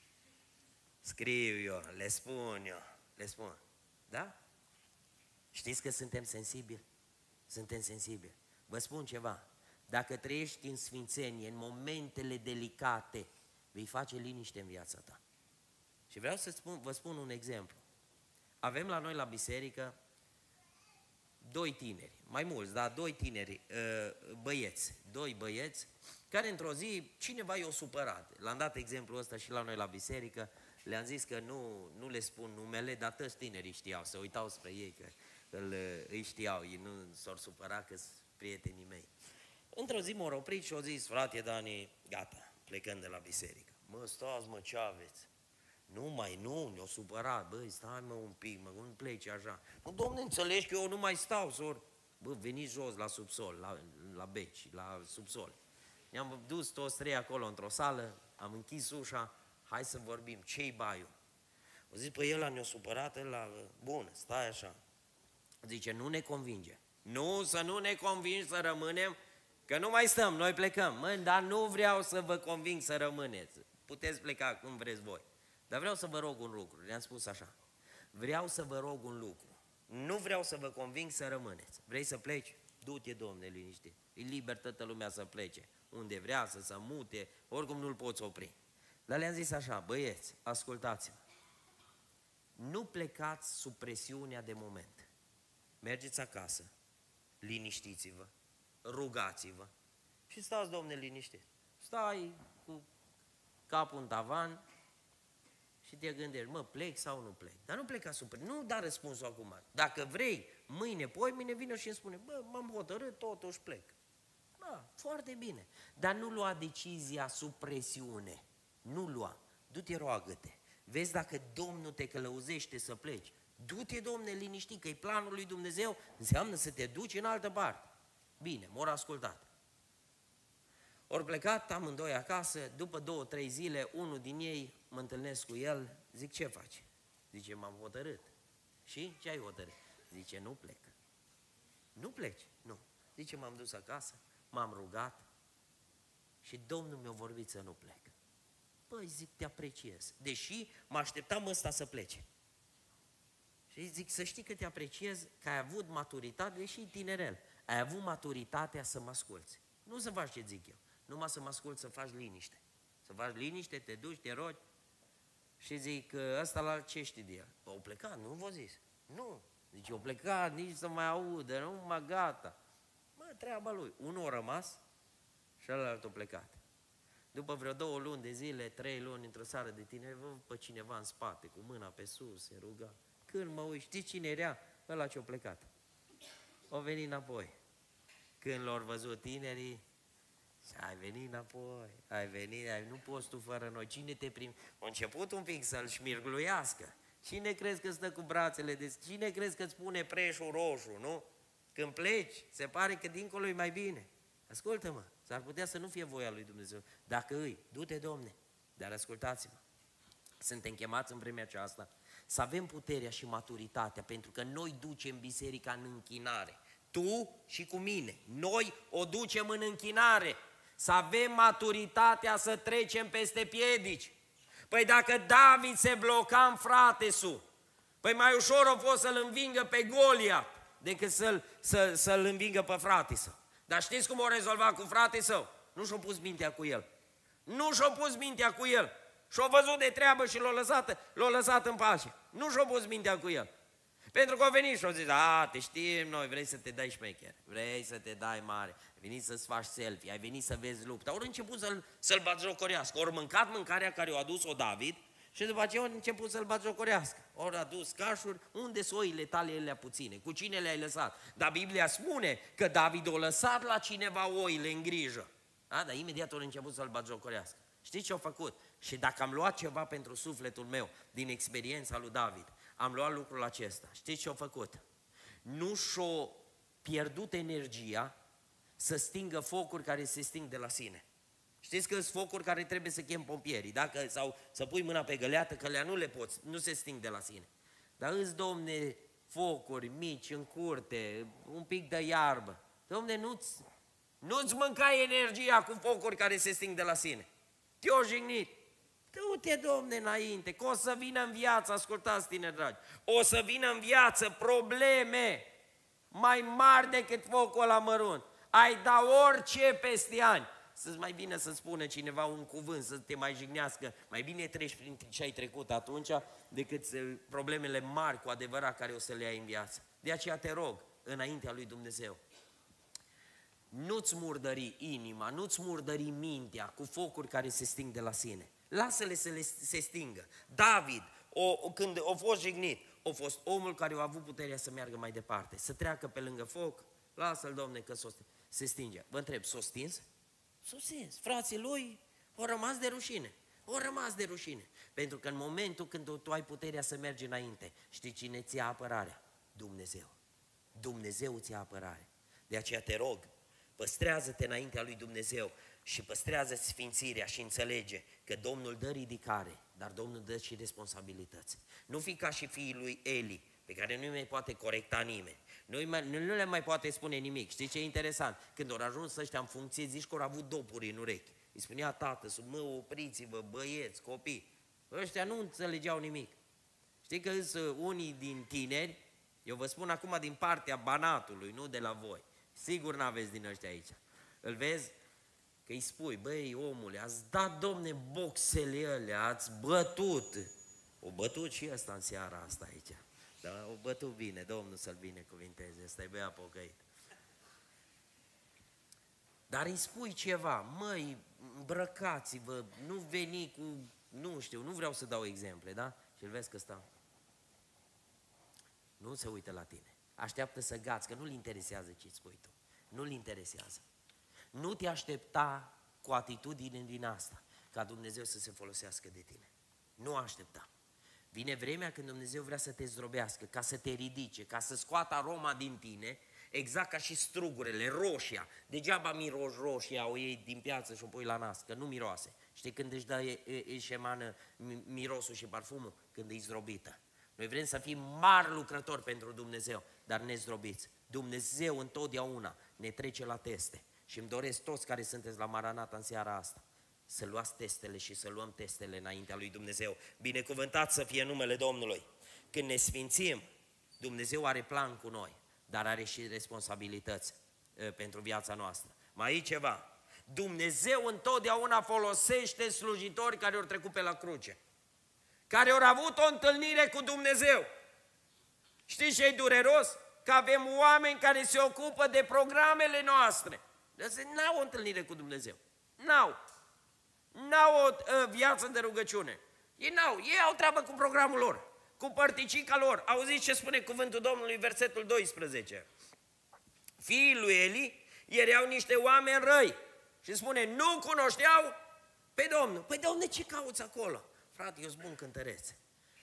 Scriu eu, le spun eu, le spun. Da? Știți că suntem sensibili? Suntem sensibili. Vă spun ceva. Dacă trăiești în sfințenie, în momentele delicate, vei face liniște în viața ta. Și vreau să spun, vă spun un exemplu. Avem la noi la biserică doi tineri, mai mulți, dar doi tineri, băieți, doi băieți, care într-o zi cineva i-a supărat. L-am dat exemplul ăsta și la noi la biserică, le-am zis că nu, nu le spun numele, dar toți tinerii știau, se uitau spre ei, că îl, îi știau, ei nu s-au supărat că sunt prietenii mei. Într-o zi m-au oprit și au zis, frate Dani, gata, plecând de la biserică. Mă, stați mă, ce aveți? Nu mai, nu, ne-au supărat, băi, stai mă un pic, mă, nu pleci așa. Nu, domne, înțelegi că eu nu mai stau, sor. Bă, veniți jos la subsol, la, la beci, la subsol. Ne-am dus toți trei acolo într-o sală, am închis ușa, hai să vorbim, ce-i baiul? O zis, păi ăla ne-a supărat, ăla, bun, stai așa. Zice, nu ne convinge. Nu, să nu ne convingi să rămânem, că nu mai stăm, noi plecăm. Mă, dar nu vreau să vă conving să rămâneți. Puteți pleca cum vreți voi. Dar vreau să vă rog un lucru, le-am spus așa. Vreau să vă rog un lucru. Nu vreau să vă conving să rămâneți. Vrei să pleci? Du-te, Domne, liniște. E liber toată lumea să plece. Unde vrea, să se mute, oricum nu-l poți opri. Dar le-am zis așa, băieți, ascultați-mă. Nu plecați sub presiunea de moment. Mergeți acasă, liniștiți-vă, rugați-vă și stați, Domne, liniștit. Stai cu capul în tavan și te gândești, mă, plec sau nu plec? Dar nu pleca sub presiune, nu da răspunsul acum. Dacă vrei, mâine, poi, mâine vine și îmi spune, bă, m-am hotărât, totuși plec. Da, foarte bine. Dar nu lua decizia sub presiune. Nu lua. Du-te, roagă-te. Vezi dacă Domnul te călăuzește să pleci. Du-te, Domne, liniștit, că e planul lui Dumnezeu, înseamnă să te duci în altă parte. Bine, m-au ascultat. Ori plecat amândoi acasă, după două, trei zile, unul din ei mă întâlnesc cu el, zic, ce faci? Zice, m-am hotărât. Și ce ai hotărât? Zice, nu plec. Nu pleci? Nu. Zice, m-am dus acasă, m-am rugat și Domnul mi-a vorbit să nu plec. Păi, zic, te apreciez. Deși mă așteptam ăsta să plece. Și zic, să știi că te apreciez, că ai avut maturitate, deși tinerel, ai avut maturitatea să mă asculți. Nu să faci ce zic eu, numai să mă asculți, să faci liniște. Să faci liniște, te duci, te rogi. Și zic, ăsta la ce știi de el? Păi, au plecat, nu v-o zis? Nu. Zice, au plecat, nici să mai audă, nu, mă, gata. Mă, treaba lui. Unul a rămas și ălalt a plecat. După vreo două luni de zile, trei luni, într-o seară de tineri, văd pe cineva în spate, cu mâna pe sus, se ruga. Când mă uit, știi cine era? Ăla ce-a plecat. O venit înapoi. Când l-au văzut tinerii, ai venit înapoi, ai venit, ai, nu poți tu fără noi, cine te primi? A început un pic să-l șmirgluiască. Cine crezi că stă cu brațele des? Cine crezi că îți pune preșul roșu, nu? Când pleci, se pare că dincolo e mai bine. Ascultă-mă, s-ar putea să nu fie voia lui Dumnezeu. Dacă îi, du-te, Domne. Dar ascultați-mă, suntem chemați în vremea aceasta să avem puterea și maturitatea, pentru că noi ducem biserica în închinare. Tu și cu mine, noi o ducem în închinare. Să avem maturitatea să trecem peste piedici. Păi dacă David se bloca în frate-su, păi mai ușor a fost să-l învingă pe Goliat decât să-l, să, să-l învingă pe frate său. Dar știți cum o rezolva cu frate său? Nu și-a pus mintea cu el. Nu și-a pus mintea cu el. Și-a văzut de treabă și l-a lăsat, l-a lăsat în pace. Nu și-a pus mintea cu el. Pentru că a venit și a zis, a, te știm noi, vrei să te dai șmecher, vrei să te dai mare, ai venit să-ți faci selfie, ai venit să vezi lupta. Ori început să-l, să-l batjocorească, ori mâncat mâncarea care o adus-o David și după aceea ori început să-l batjocorească. Ori adus cașuri, unde sunt oile tale elea puține, cu cine le-ai lăsat? Dar Biblia spune că David a lăsat la cineva oile în grijă. Da? Dar imediat ori început să-l batjocorească. Știți ce a făcut? Și dacă am luat ceva pentru sufletul meu din experiența lui David, am luat lucrul acesta. Știți ce a făcut? Nu și-a pierdut energia să stingă focuri care se sting de la sine. Știți că sunt focuri care trebuie să chem pompierii, dacă, sau să pui mâna pe găleată, că le nu le poți, nu se sting de la sine. Dar îți, Domne, focuri mici în curte, un pic de iarbă. Domne, nu-ți, nu-ți mânca energia cu focuri care se sting de la sine. Te-o jignit. Du-te, Domne, înainte, că o să vină în viață, ascultați, tineri dragi, o să vină în viață probleme mai mari decât focul ăla mărunt. Ai da orice peste ani. Să-ți mai bine să spună cineva un cuvânt, să te mai jignească, mai bine treci prin ce ai trecut atunci, decât problemele mari cu adevărat care o să le ai în viață. De aceea te rog, înaintea lui Dumnezeu, nu-ți murdări inima, nu-ți murdări mintea cu focuri care se sting de la sine. Lasă-le să le, se stingă. David, o, o, când a fost jignit, a fost omul care a avut puterea să meargă mai departe, să treacă pe lângă foc. Lasă-l, Domne, că se stinge. Vă întreb, s-o stins? S-o stins. Frații lui au rămas de rușine. Au rămas de rușine. Pentru că în momentul când tu ai puterea să mergi înainte, știi cine ți-a apărarea? Dumnezeu. Dumnezeu ți-a apărare. De aceea te rog, păstrează-te înaintea lui Dumnezeu și păstrează sfințirea și înțelege că Domnul dă ridicare, dar Domnul dă și responsabilități. Nu fi ca și fiii lui Eli, pe care nu-i mai poate corecta nimeni. Nu, nu le mai poate spune nimic. Știi ce e interesant? Când au ajuns ăștia în funcție, zici că au avut dopuri în urechi. Îi spunea tată, sub mă, opriți-vă, băieți, copii. Ăștia nu înțelegeau nimic. Știi că sunt unii din tineri, eu vă spun acum din partea Banatului, nu de la voi. Sigur n-aveți din ăștia aici. Îl vezi? Că îi spui, băi, omule, ați dat, Domne, boxele alea, ați bătut. O bătut și ăsta în seara asta aici. Da, o bătut bine, Domnul să-l binecuvinteze, ăsta e băiat pocăit. Dar îi spui ceva, măi, îmbrăcați-vă, nu veni cu, nu știu, nu vreau să dau exemple, da? Și îl vezi că stau. Nu se uită la tine. Așteaptă să gați, că nu-l interesează ce-ți spui tu. Nu-l interesează. Nu te aștepta cu atitudine din asta, ca Dumnezeu să se folosească de tine. Nu aștepta. Vine vremea când Dumnezeu vrea să te zdrobească, ca să te ridice, ca să scoată aroma din tine, exact ca și strugurele, roșia. Degeaba miroși roșia, o iei din piață și o pui la nas, că nu miroase. Știi când își, dă, își emană mirosul și parfumul? Când e zdrobită. Noi vrem să fim mari lucrători pentru Dumnezeu, dar nezdrobiți. Dumnezeu întotdeauna ne trece la teste. Și îmi doresc toți care sunteți la Maranata în seara asta să luați testele și să luăm testele înaintea lui Dumnezeu. Binecuvântat să fie numele Domnului. Când ne sfințim, Dumnezeu are plan cu noi, dar are și responsabilități e, pentru viața noastră. Mai e ceva. Dumnezeu întotdeauna folosește slujitori care au trecut pe la cruce, care au avut o întâlnire cu Dumnezeu. Știți ce e dureros? Că avem oameni care se ocupă de programele noastre. Dar n-au o întâlnire cu Dumnezeu. N-au. N-au o uh, viață de rugăciune. Ei n-au. Ei au treabă cu programul lor, cu părticica lor. Auziți ce spune cuvântul Domnului, versetul doisprezece. Fiii lui Eli erau niște oameni răi. Și spune, nu cunoșteau pe Domnul. Păi, Domne, ce cauți acolo? Frate, eu sunt bun cântăreț.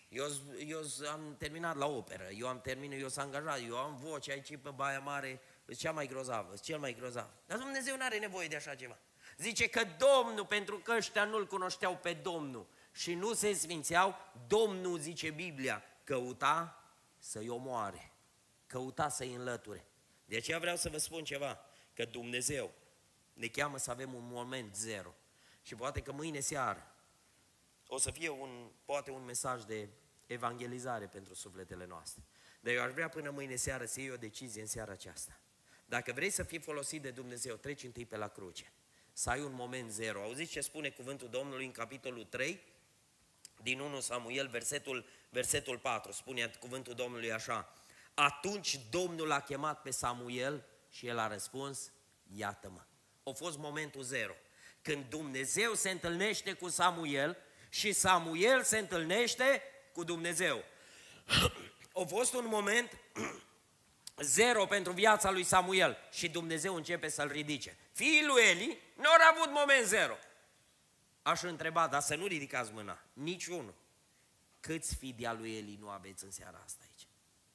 Eu, eu am terminat la operă, eu am terminat, eu sunt angajat, eu am voce aici pe Baia Mare, e cea mai grozavă, e cel mai grozav. Dar Dumnezeu nu are nevoie de așa ceva. Zice că Domnul, pentru că ăștia nu-L cunoșteau pe Domnul și nu se sfințeau, Domnul, zice Biblia, căuta să-i omoare, căuta să-i înlăture. De aceea vreau să vă spun ceva, că Dumnezeu ne cheamă să avem un moment zero. Și poate că mâine seară o să fie un, poate un mesaj de evangelizare pentru sufletele noastre. Dar eu aș vrea până mâine seară să iei o decizie în seara aceasta. Dacă vrei să fii folosit de Dumnezeu, treci întâi pe la cruce. Să ai un moment zero. Auziți ce spune cuvântul Domnului în capitolul trei, din întâi Samuel, versetul, versetul patru. Spune cuvântul Domnului așa: atunci Domnul a chemat pe Samuel și el a răspuns, iată-mă. A fost momentul zero. Când Dumnezeu se întâlnește cu Samuel și Samuel se întâlnește cu Dumnezeu. A fost un moment zero pentru viața lui Samuel și Dumnezeu începe să-l ridice. Fiii lui Eli nu au avut moment zero. Aș întreba, dar să nu ridicați mâna, niciunul. Câți fii de-a lui Eli nu aveți în seara asta aici?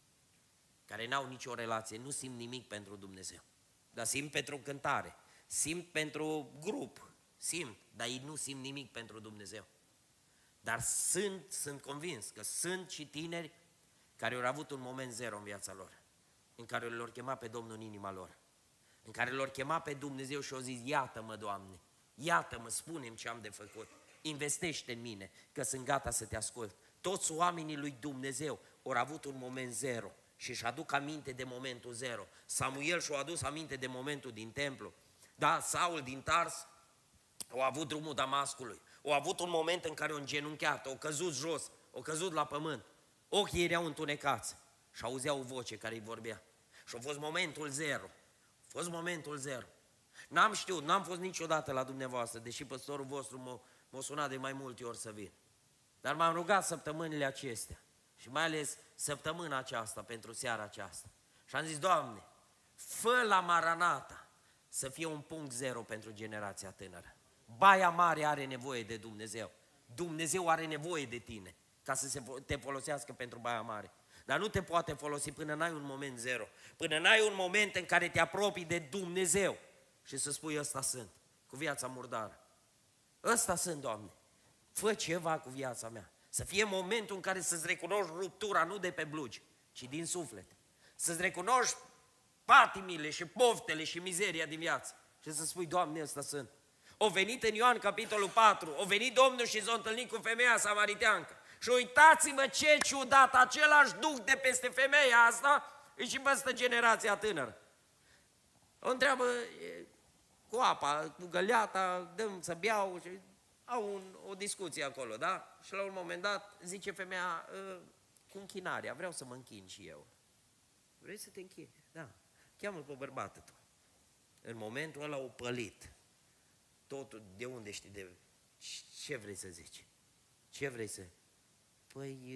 Care n-au nicio relație, nu simt nimic pentru Dumnezeu. Dar simt pentru cântare, simt pentru grup, simt, dar ei nu simt nimic pentru Dumnezeu. Dar sunt, sunt convins că sunt și tineri care au avut un moment zero în viața lor, în care l-au chemat pe Domnul în inima lor, în care l-au chemat pe Dumnezeu și au zis, iată-mă, Doamne, iată-mă, spune-mi ce am de făcut, investește în mine, că sunt gata să te ascult. Toți oamenii lui Dumnezeu au avut un moment zero și își aduc aminte de momentul zero. Samuel și-a adus aminte de momentul din templu. Da, Saul din Tars a avut drumul Damascului. A avut un moment în care a îngenunchiat, a căzut jos, a căzut la pământ. Ochii erau întunecați și auzeau o voce care îi vorbea. Și a fost momentul zero. A fost momentul zero. N-am știut, n-am fost niciodată la dumneavoastră, deși păstorul vostru m-a, m-a sunat de mai multe ori să vin. Dar m-am rugat săptămânile acestea și mai ales săptămâna aceasta pentru seara aceasta. Și am zis, Doamne, fă la Maranata să fie un punct zero pentru generația tânără. Baia Mare are nevoie de Dumnezeu. Dumnezeu are nevoie de tine ca să se te folosească pentru Baia Mare. Dar nu te poate folosi până n-ai un moment zero. Până n-ai un moment în care te apropii de Dumnezeu și să spui, ăsta sunt, cu viața murdară. Ăsta sunt, Doamne. Fă ceva cu viața mea. Să fie momentul în care să-ți recunoști ruptura, nu de pe blugi, ci din suflet. Să-ți recunoști patimile și poftele și mizeria din viață. Și să spui, Doamne, ăsta sunt. O venit în Ioan, capitolul patru, o venit Domnul și s-a întâlnit cu femeia samariteancă. Și uitați-vă ce ciudat, același duh de peste femeia asta e și peste generația tânără. O întreabă cu apa, cu găleata, dăm să beau, și au un, o discuție acolo, da? Și la un moment dat zice femeia, cu închinarea, vreau să mă închin și eu. Vrei să te închini? Da. Cheamă-l pe bărbatul tu. În momentul ăla o pălit. Totul, de unde știi? De... Ce vrei să zici? Ce vrei să... Păi,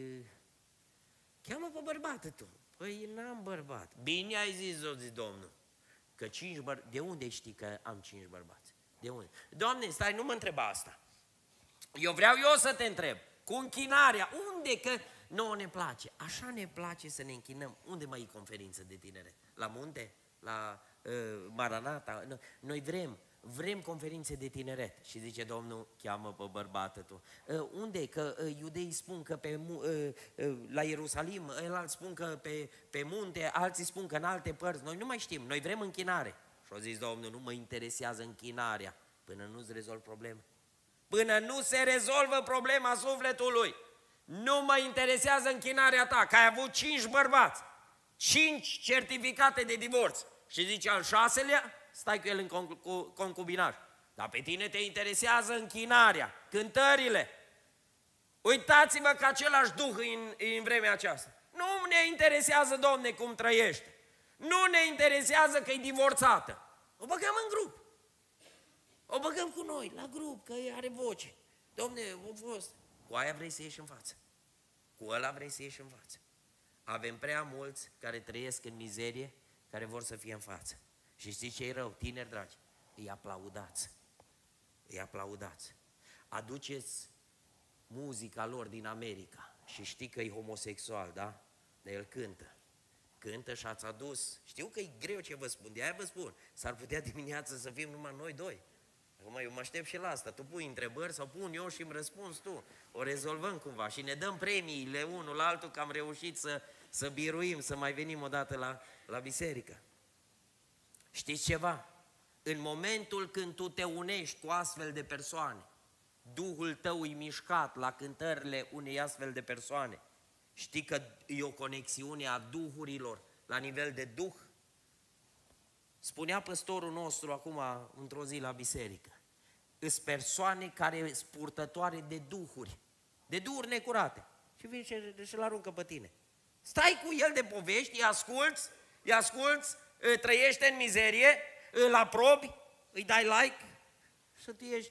cheamă pe bărbatul tu. Păi, n-am bărbat. Bine ai zis, o zis Domnul. Că cinci bărbați... De unde știi că am cinci bărbați? De unde? Doamne, stai, nu mă întreba asta. Eu vreau eu să te întreb. Cu închinarea, unde? Că nouă ne place. Așa ne place să ne închinăm. Unde mai e conferință de tinere? La munte? La uh, Maranata? Noi vrem... Vrem conferințe de tineret. Și zice Domnul, cheamă pe bărbatul tu. Uh, unde? Că uh, iudeii spun că pe, uh, uh, la Ierusalim, alții spun că pe, pe munte, alții spun că în alte părți. Noi nu mai știm, noi vrem închinare. Și a zis Domnul, nu mă interesează închinarea până nu-ți rezolv problema. Până nu se rezolvă problema sufletului. Nu mă interesează închinarea ta, că ai avut cinci bărbați, cinci certificate de divorț. Și zice al șaselea, stai cu el în concubinaj. Dar pe tine te interesează închinarea, cântările. Uitați-vă că același duh în, în vremea aceasta. Nu ne interesează, Domne, cum trăiește. Nu ne interesează că e divorțată. O băgăm în grup. O băgăm cu noi, la grup, că are voce. Domne, o fost. Cu aia vrei să ieși în față. Cu ăla vrei să ieși în față. Avem prea mulți care trăiesc în mizerie, care vor să fie în față. Și știți ce e rău, tineri dragi? Îi aplaudați. Îi aplaudați. Aduceți muzica lor din America și știi că e homosexual, da? Dar el cântă. Cântă și ați adus. Știu că e greu ce vă spun, de-aia vă spun. S-ar putea dimineața să fim numai noi doi. Acum eu mă aștept și la asta. Tu pui întrebări sau pun eu și îmi răspunzi tu. O rezolvăm cumva și ne dăm premiile unul la altul că am reușit să, să biruim, să mai venim odată la, la biserică. Știți ceva? În momentul când tu te unești cu astfel de persoane, Duhul tău e mișcat la cântările unei astfel de persoane. Știi că e o conexiune a duhurilor la nivel de duh? Spunea păstorul nostru acum într-o zi la biserică. Îs persoane care sunt purtătoare de duhuri, de duhuri necurate. Și vine și îl aruncă pe tine. Stai cu el de povești, îi asculți, îi asculți, trăiește în mizerie, îl aprobi, îi dai like și tu ești,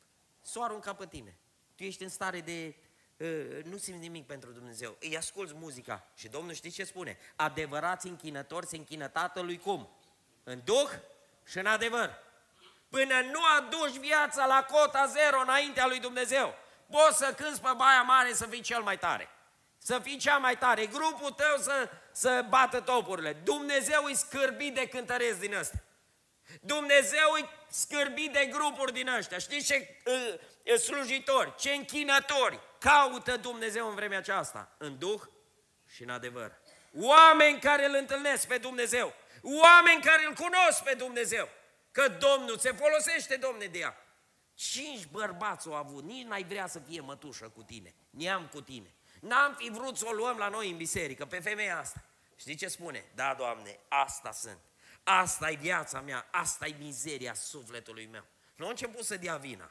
s-o arunca pe tine. Tu ești în stare de, uh, nu simți nimic pentru Dumnezeu, îi asculți muzica. Și Domnul știi ce spune? Adevărați închinători se închină Tatălui cum? În duh și în adevăr. Până nu aduci viața la cota zero înaintea lui Dumnezeu, poți să cânți pe Baia Mare să fii cel mai tare. Să fii cea mai tare, grupul tău să, să bată topurile. Dumnezeu îi scârbit de cântăreți din ăsta. Dumnezeu îi scârbit de grupuri din ăștia. Știți ce uh, slujitori, ce închinători caută Dumnezeu în vremea aceasta? În duh și în adevăr. Oameni care îl întâlnesc pe Dumnezeu, oameni care îl cunosc pe Dumnezeu, că Domnul se folosește, Domne, de ea. Cinci bărbați au avut, nici n-ai vrea să fie mătușă cu tine, neam cu tine. N-am fi vrut să o luăm la noi în biserică, pe femeia asta. Știi ce spune? Da, Doamne, asta sunt. Asta e viața mea, asta e mizeria sufletului meu. Nu a început să dea vina.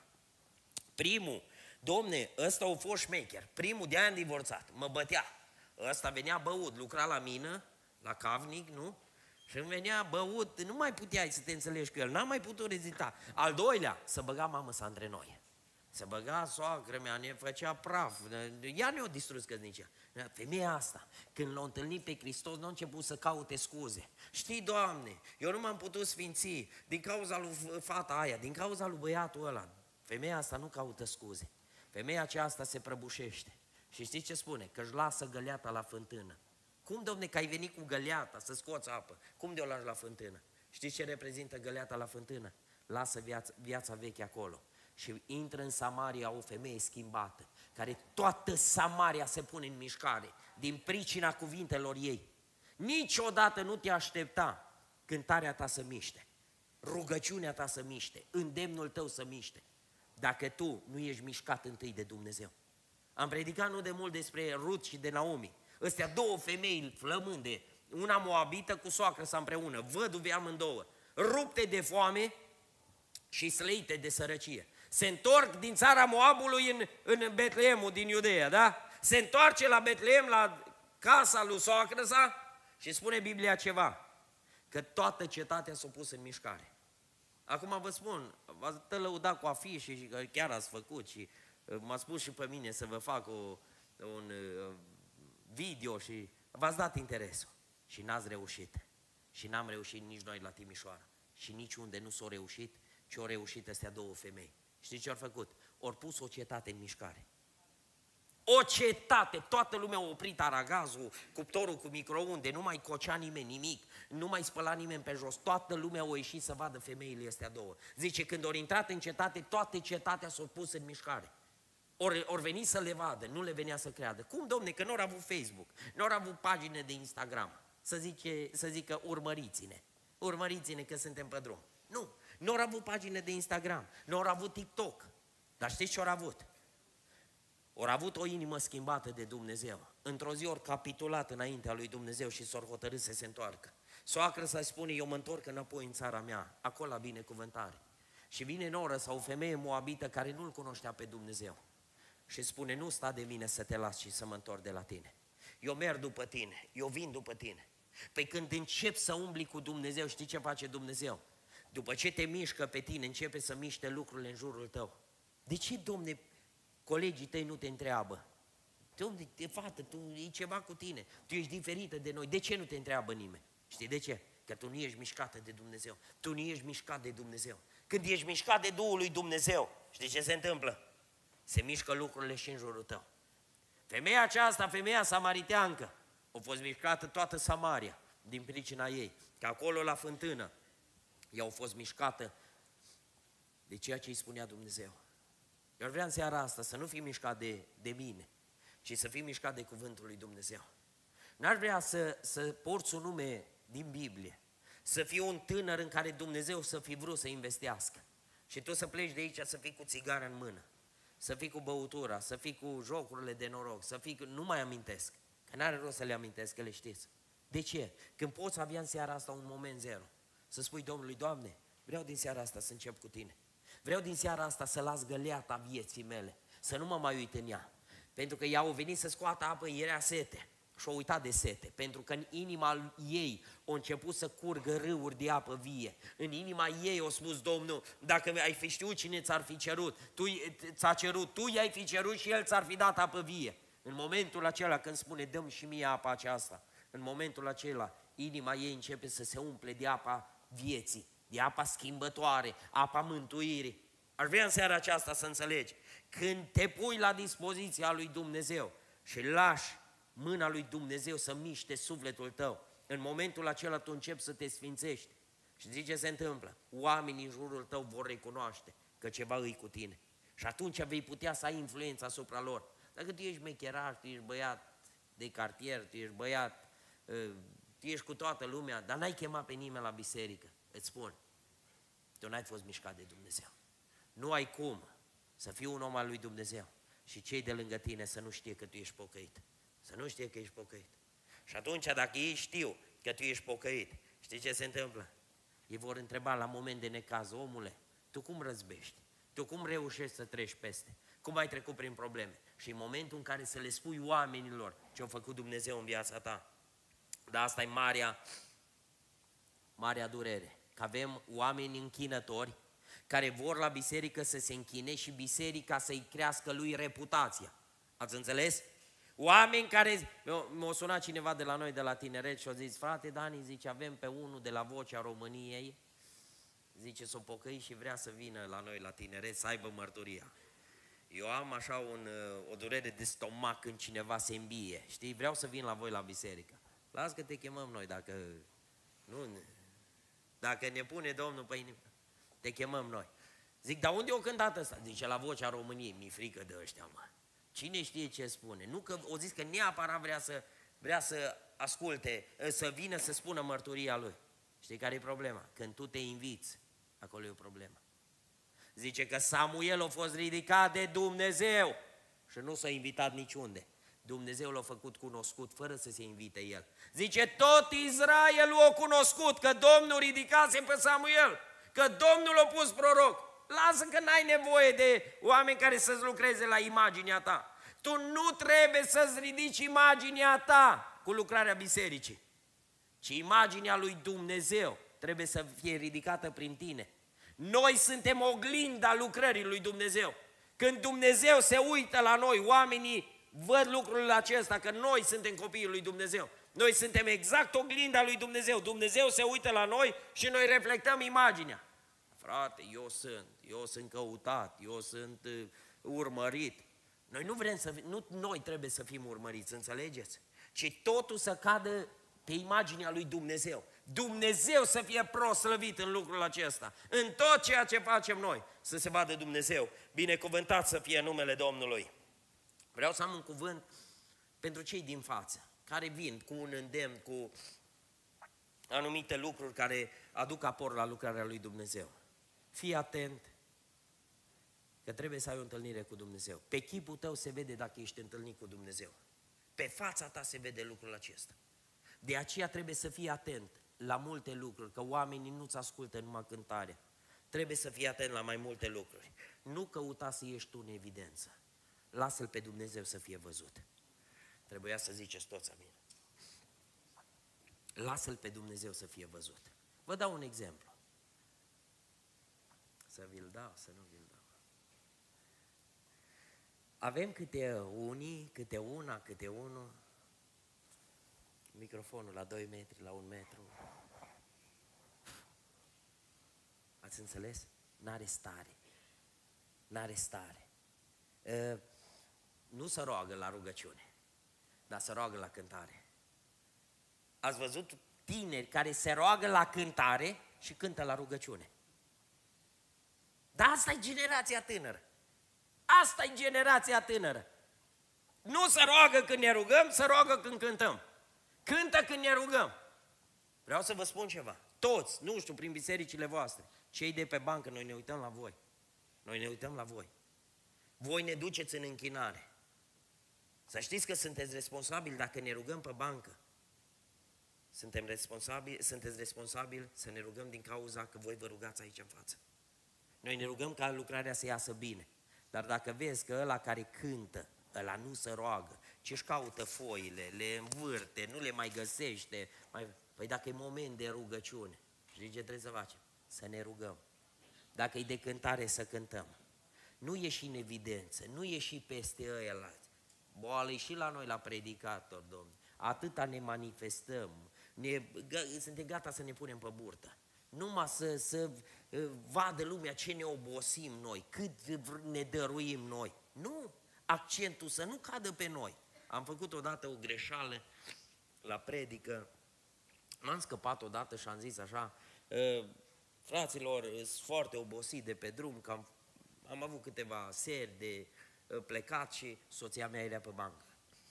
Primul, Domne, ăsta a fost șmecher, primul de ani divorțat, mă bătea. Ăsta venea băut, lucra la mină, la Cavnic, nu? Și îmi venea băut, nu mai puteai să te înțelegi cu el, n-am mai putut rezista. Al doilea, să băga mamă să între noi. Se băga soacră mea, ne făcea praf, ea ne-a distrus căsnicia. Femeia asta, când l-a întâlnit pe Hristos, nu a început să caute scuze. Știi, Doamne, eu nu m-am putut sfinți din cauza lui fata aia, din cauza lui băiatul ăla. Femeia asta nu caută scuze. Femeia aceasta se prăbușește. Și știi ce spune? Că își lasă găleata la fântână. Cum, Domne, că ai venit cu găleata să scoți apă? Cum de o lași la fântână? Știți ce reprezintă găleata la fântână? Lasă viața, viața veche acolo. Și intră în Samaria o femeie schimbată, care toată Samaria se pune în mișcare, din pricina cuvintelor ei. Niciodată nu te aștepta cântarea ta să miște, rugăciunea ta să miște, îndemnul tău să miște, dacă tu nu ești mișcat întâi de Dumnezeu. Am predicat nu de mult despre Rut și de Naomi. Astea două femei flămânde, una moabită cu soacră sa împreună, văduve amândouă, rupte de foame și slăite de sărăcie. Se întorc din țara Moabului în, în Betleemul din Iudeea, da? Se întoarce la Betleem, la casa lui soacră sa și spune Biblia ceva, că toată cetatea s-a pus în mișcare. Acum vă spun, v-ați lăudat cu afișe și că chiar ați făcut și m-a spus și pe mine să vă fac o, un video și v-ați dat interesul și n-ați reușit. Și n-am reușit nici noi la Timișoara și niciunde nu s-a reușit, ci au reușit astea două femei. Știți ce au făcut? Au pus o cetate în mișcare. O cetate, toată lumea a oprit aragazul, cuptorul cu microunde, nu mai cocea nimeni nimic, nu mai spăla nimeni pe jos, toată lumea a ieșit să vadă femeile astea două. Zice, când au intrat în cetate, toate cetatea s-au pus în mișcare. Ori, ori venit să le vadă, nu le venea să creadă. Cum, domne, că nu au avut Facebook, nu au avut pagine de Instagram, să, zice, să zică urmăriți-ne, urmăriți-ne că suntem pe drum. Nu, nu au avut pagine de Instagram, nu au avut TikTok, dar știți ce au avut? Au avut o inimă schimbată de Dumnezeu. Într-o zi ori capitulat înaintea lui Dumnezeu și s-au hotărât să se întoarcă. Soacră să spune, eu mă întorc înapoi în țara mea, acolo la binecuvântare. Și vine noră sau o femeie moabită care nu-L cunoștea pe Dumnezeu și spune, nu sta de mine să te las și să mă întorc de la tine. Eu merg după tine, eu vin după tine. Păi când începi să umbli cu Dumnezeu, știi ce face Dumnezeu? După ce te mișcă pe tine, începe să miște lucrurile în jurul tău. De ce, Domne, colegii tăi nu te întreabă? Domne, fată, tu, e ceva cu tine, tu ești diferită de noi, de ce nu te întreabă nimeni? Știi de ce? Că tu nu ești mișcată de Dumnezeu, tu nu ești mișcat de Dumnezeu. Când ești mișcat de Duhul lui Dumnezeu, știi ce se întâmplă? Se mișcă lucrurile și în jurul tău. Femeia aceasta, femeia samariteancă, a fost mișcată toată Samaria din pricina ei. Că acolo la fântână ea a fost mișcată de ceea ce îi spunea Dumnezeu. Eu vreau în seara asta să nu fii mișcat de, de mine, ci să fii mișcat de cuvântul lui Dumnezeu. N-aș vrea să, să porți un nume din Biblie, să fii un tânăr în care Dumnezeu să fi vrut să investească și tu să pleci de aici să fii cu țigară în mână, să fii cu băutura, să fii cu jocurile de noroc, să fii cu... Nu mai amintesc, că n-are rost să le amintesc, că le știți. De ce? Când poți avea în seara asta un moment zero, să spui Domnului, Doamne, vreau din seara asta să încep cu Tine. Vreau din seara asta să las găleata vieții mele, să nu mă mai uit în ea. Pentru că ea au venit să scoată apă, era sete și au uitat de sete. Pentru că în inima ei au început să curgă râuri de apă vie. În inima ei au spus, Domnul, dacă ai fi știut cine ți-ar fi cerut, tu ți-a cerut, tu i-ai fi cerut și el ți-ar fi dat apă vie. În momentul acela când spune, dă-mi și mie apa aceasta, în momentul acela inima ei începe să se umple de apa vieții, de apa schimbătoare, apa mântuirii. Aș vrea în seara aceasta să înțelegi, când te pui la dispoziția lui Dumnezeu și lași mâna lui Dumnezeu să miște sufletul tău, în momentul acela tu începi să te sfințești. Și zici ce se întâmplă? Oamenii în jurul tău vor recunoaște că ceva îi cu tine. Și atunci vei putea să ai influență asupra lor. Dacă tu ești mecheraș, tu ești băiat de cartier, tu ești băiat, tu ești cu toată lumea, dar n-ai chemat pe nimeni la biserică, îți spun, tu n-ai fost mișcat de Dumnezeu. Nu ai cum să fii un om al lui Dumnezeu și cei de lângă tine să nu știe că tu ești pocăit. Să nu știe că ești pocăit. Și atunci dacă ei știu că tu ești pocăit, știi ce se întâmplă? Ei vor întreba la moment de necaz, omule, tu cum răzbești? Tu cum reușești să treci peste? Cum ai trecut prin probleme? Și în momentul în care să le spui oamenilor ce a făcut Dumnezeu în viața ta, dar asta e marea, marea durere. Că avem oameni închinători care vor la biserică să se închine și biserica să-i crească lui reputația. Ați înțeles? Oameni care... M-a sunat cineva de la noi, de la tineret și a zis, frate Dani, zice, avem pe unul de la Vocea României, zice, s-o pocăi și vrea să vină la noi la tineret să aibă mărturia. Eu am așa un, o durere de stomac când cineva se îmbie, știi? Vreau să vin la voi la biserică. Las că te chemăm noi, dacă nu, dacă ne pune Domnul pe inimă, te chemăm noi. Zic, dar unde o cântat ăsta? Zice, la Vocea României, mi-e frică de ăștia, mă. Cine știe ce spune? Nu că o zis că neapărat vrea să, vrea să asculte, să vină să spună mărturia lui. Știi care e problema? Când tu te inviți, acolo e o problemă. Zice că Samuel a fost ridicat de Dumnezeu și nu s-a invitat niciunde. Dumnezeu l-a făcut cunoscut fără să se invite el. Zice, tot Israelul a cunoscut că Domnul ridicase pe Samuel, că Domnul l-a pus proroc. Lasă că n-ai nevoie de oameni care să-ți lucreze la imaginea ta. Tu nu trebuie să-ți ridici imaginea ta cu lucrarea bisericii, ci imaginea lui Dumnezeu trebuie să fie ridicată prin tine. Noi suntem oglinda lucrării lui Dumnezeu. Când Dumnezeu se uită la noi, oamenii văd lucrul acesta, că noi suntem copiii lui Dumnezeu. Noi suntem exact oglinda lui Dumnezeu. Dumnezeu se uită la noi și noi reflectăm imaginea. Frate, eu sunt, eu sunt căutat, eu sunt uh, urmărit. Noi nu vrem să, nu noi trebuie să fim urmăriți, înțelegeți? Ci totul să cadă pe imaginea lui Dumnezeu. Dumnezeu să fie proslăvit în lucrul acesta. În tot ceea ce facem noi, să se vadă Dumnezeu. Binecuvântat să fie numele Domnului. Vreau să am un cuvânt pentru cei din față, care vin cu un îndemn, cu anumite lucruri care aduc aport la lucrarea lui Dumnezeu. Fii atent că trebuie să ai o întâlnire cu Dumnezeu. Pe chipul tău se vede dacă ești întâlnit cu Dumnezeu. Pe fața ta se vede lucrul acesta. De aceea trebuie să fii atent la multe lucruri, că oamenii nu-ți ascultă numai cântarea. Trebuie să fii atent la mai multe lucruri. Nu căuta să ieși tu în evidență. Lasă-L pe Dumnezeu să fie văzut. Trebuia să ziceți toți amin. Lasă-L pe Dumnezeu să fie văzut. Vă dau un exemplu. Să vi-l dau, să nu vi-l dau. Avem câte unii, câte una, câte unul, microfonul la doi metri, la un metru. Ați înțeles? N-are stare. N-are stare. Nu se roagă la rugăciune, dar se roagă la cântare. Ați văzut tineri care se roagă la cântare și cântă la rugăciune. Dar asta e generația tânără. Asta e generația tânără. Nu se roagă când ne rugăm, se roagă când cântăm. Cântă când ne rugăm. Vreau să vă spun ceva. Toți, nu știu, prin bisericile voastre, cei de pe bancă, noi ne uităm la voi. Noi ne uităm la voi. Voi ne duceți în închinare. Să știți că sunteți responsabili dacă ne rugăm pe bancă. Suntem responsabili, sunteți responsabili să ne rugăm din cauza că voi vă rugați aici în față. Noi ne rugăm ca lucrarea să iasă bine. Dar dacă vezi că ăla care cântă, ăla nu se roagă, ci își caută foile, le învârte, nu le mai găsește, mai... păi dacă e moment de rugăciune, știi ce trebuie să facem? Să ne rugăm. Dacă e de cântare, să cântăm. Nu ieși în evidență, nu ieși peste ăia. Boală și la noi la predicator, Domnule. Atâta ne manifestăm, ne, suntem gata să ne punem pe burtă. Numai să, să vadă lumea ce ne obosim noi, cât ne dăruim noi. Nu, accentul să nu cadă pe noi. Am făcut odată o greșeală la predică, m-am scăpat odată și am zis așa, fraților, sunt foarte obosit de pe drum, că am, am avut câteva seri de plecat și soția mea era pe bancă.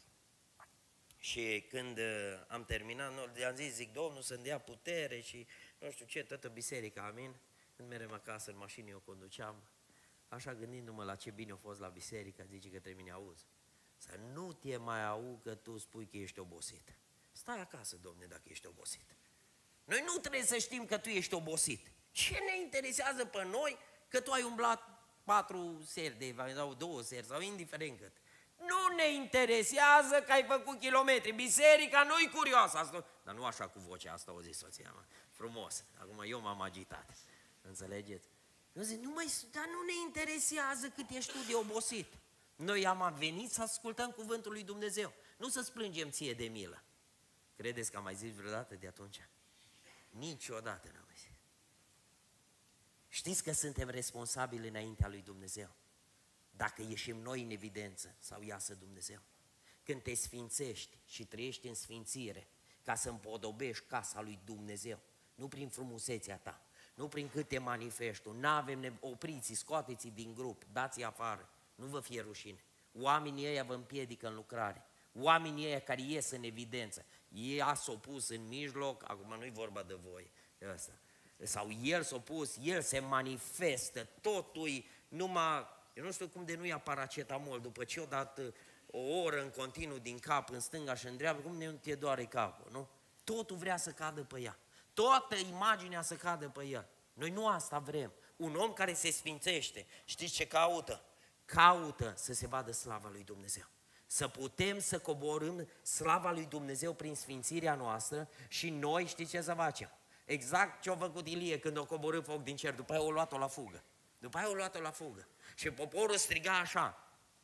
Și când am terminat, i-am zis, zic, Domnul să-mi dea putere și nu știu ce, toată biserica, amin? Când merem acasă în mașină, eu conduceam, așa gândindu-mă la ce bine a fost la biserică, zice că trebuie ne auzi. Să nu te mai au că tu spui că ești obosit. Stai acasă, Domne, dacă ești obosit. Noi nu trebuie să știm că tu ești obosit. Ce ne interesează pe noi că tu ai umblat patru seri de sau două seri sau indiferent cât. Nu ne interesează că ai făcut kilometri. Biserica nu-i curioasă. Asta, dar nu așa cu vocea asta, o zis soția mea. Frumos. Acum eu m-am agitat. Înțelegeți? Eu zic, nu mai, dar nu ne interesează cât ești tu de obosit. Noi am venit să ascultăm cuvântul lui Dumnezeu. Nu să-ți plângem ție de milă. Credeți că am mai zis vreodată de atunci? Niciodată n-am mai zis. Știți că suntem responsabili înaintea lui Dumnezeu. Dacă ieșim noi în evidență sau iasă Dumnezeu. Când te sfințești și trăiești în sfințire, ca să împodobești casa lui Dumnezeu, nu prin frumusețea ta, nu prin cât te manifesti tu, n-avem, opriți, scoateți din grup, dați-i afară, nu vă fie rușine. Oamenii ăia vă împiedică în lucrare, oamenii ăia care ies în evidență, ei a s-o pus în mijloc, acum nu-i vorba de voi, ăsta. Sau el s-a pus, el se manifestă, totul numai... Eu nu știu cum de nu ia paracetamol, după ce o dat o oră în continuu din cap, în stânga și în dreapta, cum nu te doare capul, nu? Totul vrea să cadă pe ea. Toată imaginea să cadă pe ea. Noi nu asta vrem. Un om care se sfințește, știți ce caută? Caută să se vadă slava lui Dumnezeu. Să putem să coborâm slava lui Dumnezeu prin sfințirea noastră și noi, știți ce să facem? Exact ce a făcut Ilie când a coborât foc din cer, după aia a luat-o la fugă. După aia a luat-o la fugă. Și poporul striga așa,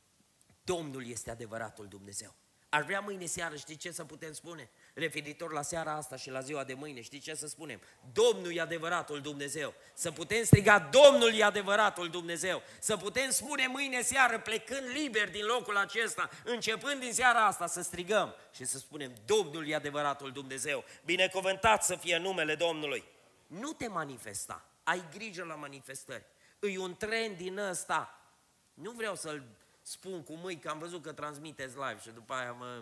Domnul este adevăratul Dumnezeu. Aș vrea mâine seară, știți ce să putem spune? Referitor la seara asta și la ziua de mâine, știți ce să spunem? Domnul e adevăratul Dumnezeu. Să putem striga, Domnul e adevăratul Dumnezeu. Să putem spune mâine seară, plecând liber din locul acesta, începând din seara asta, să strigăm și să spunem, Domnul e adevăratul Dumnezeu. Binecuvântat să fie numele Domnului. Nu te manifesta, ai grijă la manifestări. E un trend din ăsta. Nu vreau să-l spun cu mâini, că am văzut că transmiteți live și după aia mă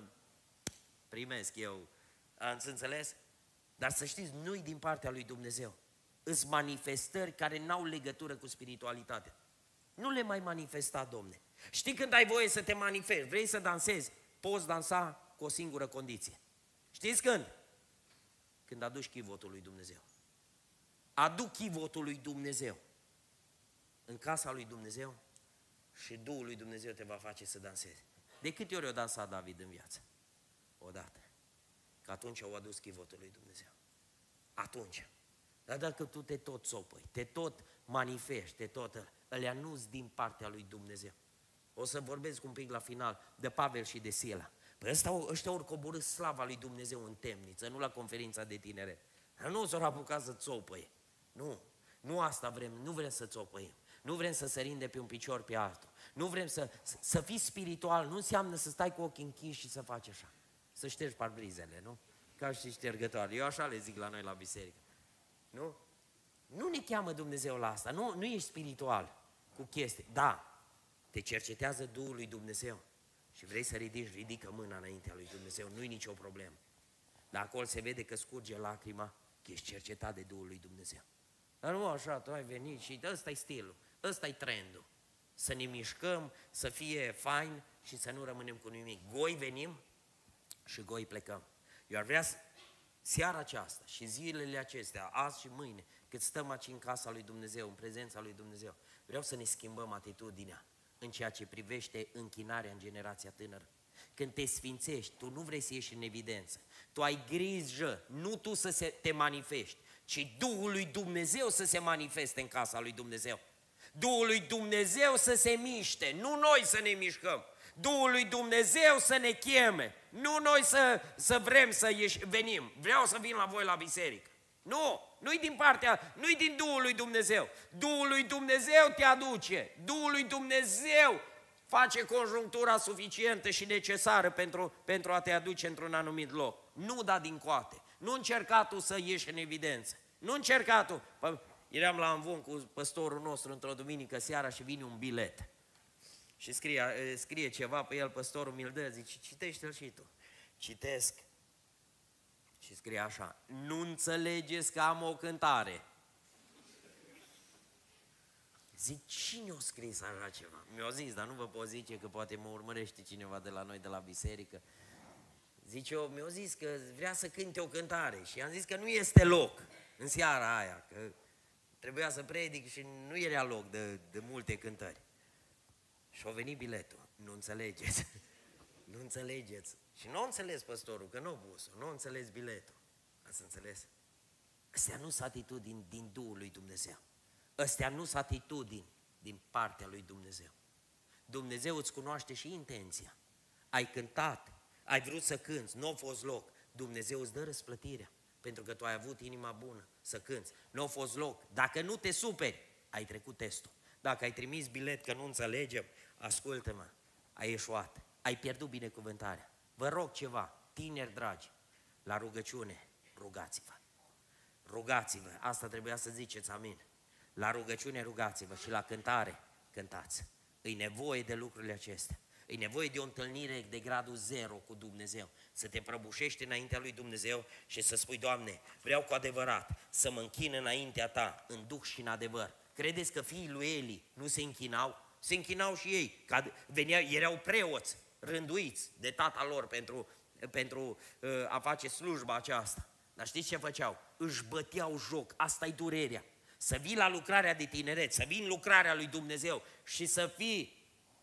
primesc eu. Ați înțeles? Dar să știți, nu-i din partea lui Dumnezeu. Îs manifestări care n-au legătură cu spiritualitatea. Nu le mai manifesta, Domne. Știi când ai voie să te manifesti, vrei să dansezi, poți dansa cu o singură condiție. Știți când? Când aduci chivotul lui Dumnezeu. Aduc chivotul lui Dumnezeu în casa lui Dumnezeu și Duhul lui Dumnezeu te va face să dansezi. De câte ori a dansat David în viață? Odată. Că atunci au adus chivotul lui Dumnezeu. Atunci. Dar dacă tu te tot sopăi, te tot manifesti, te tot, ălea nu-s din partea lui Dumnezeu. O să vorbesc un pic la final de Pavel și de Sila. Păi ăsta, ăștia ori coborâ slava lui Dumnezeu în temniță, nu la conferința de tineret. Dar nu s-au apucat să țopăie. Nu. Nu asta vrem, nu vrem să țopăim. Nu vrem să sărim de pe un picior pe altul. Nu vrem să, să, să fii spiritual, nu înseamnă să stai cu ochii închiși și să faci așa. Să ștergi parbrizele, nu? Ca și ștergătoare. Eu așa le zic la noi la biserică. Nu? Nu ne cheamă Dumnezeu la asta. Nu, nu ești spiritual cu chestii. Da, te cercetează Duhul lui Dumnezeu și vrei să ridici, ridică mâna înaintea lui Dumnezeu. Nu-i nicio problemă. Dar acolo se vede că scurge lacrima, că ești cercetat de Duhul lui Dumnezeu. Dar nu așa, tu ai venit și ăsta-i stilul, ăsta-i trendul. Să ne mișcăm, să fie fain și să nu rămânem cu nimic. Goi venim și goi plecăm. Eu ar vrea să, seara aceasta și zilele acestea, azi și mâine, cât stăm aici în casa lui Dumnezeu, în prezența lui Dumnezeu, vreau să ne schimbăm atitudinea în ceea ce privește închinarea în generația tânără. Când te sfințești, tu nu vrei să ieși în evidență. Tu ai grijă, nu tu să se, te manifesti, ci Duhul lui Dumnezeu să se manifeste în casa lui Dumnezeu. Duhul lui Dumnezeu să se miște, nu noi să ne mișcăm. Duhul lui Dumnezeu să ne cheme, nu noi să, să vrem să ieși, venim. Vreau să vin la voi la biserică. Nu, nu-i din partea, nu-i din Duhul lui Dumnezeu. Duhul lui Dumnezeu te aduce, Duhul lui Dumnezeu face conjunctura suficientă și necesară pentru, pentru a te aduce într-un anumit loc. Nu da din coate, nu încerca tu să ieși în evidență, nu încerca tu. Eram la Amvon cu păstorul nostru într-o duminică seara și vine un bilet. Și scrie, scrie ceva pe el, păstorul mi-l dă, zice, citește-l și tu. Citesc și scrie așa, nu înțelegeți că am o cântare. Zic, cine a scris așa ceva? Mi-a zis, dar nu vă pot zice că poate mă urmărește cineva de la noi, de la biserică. Zice, eu, mi-a zis că vrea să cânte o cântare și i-am zis că nu este loc în seara aia, că trebuia să predic și nu era loc de, de multe cântări. Și a venit biletul, nu înțelegeți, nu înțelegeți. Și nu a înțeles păstorul, că nu a pus-o, nu a înțeles biletul. Ați înțeles? Astea nu sunt atitudini din Duhul lui Dumnezeu. Astea nu sunt atitudini din partea lui Dumnezeu. Dumnezeu îți cunoaște și intenția. Ai cântat, ai vrut să cânți, nu a fost loc. Dumnezeu îți dă răsplătirea, pentru că tu ai avut inima bună să cânți. Nu a fost loc. Dacă nu te superi, ai trecut testul. Dacă ai trimis bilet că nu înțelegem, ascultă-mă, ai eșuat, ai pierdut binecuvântarea. Vă rog ceva, tineri dragi, la rugăciune, rugați-vă. Rugați-vă, asta trebuia să ziceți amin. La rugăciune rugați-vă și la cântare cântați. E nevoie de lucrurile acestea. E nevoie de o întâlnire de gradul zero cu Dumnezeu. Să te prăbușești înaintea lui Dumnezeu și să spui, Doamne, vreau cu adevărat să mă închin înaintea Ta, în duh și în adevăr. Credeți că fiii lui Eli nu se închinau? Se închinau și ei, că veneau, erau preoți rânduiți de tata lor pentru, pentru uh, a face slujba aceasta. Dar știți ce făceau? Își băteau joc, asta-i durerea. Să vii la lucrarea de tineret, să vii în lucrarea lui Dumnezeu și să fii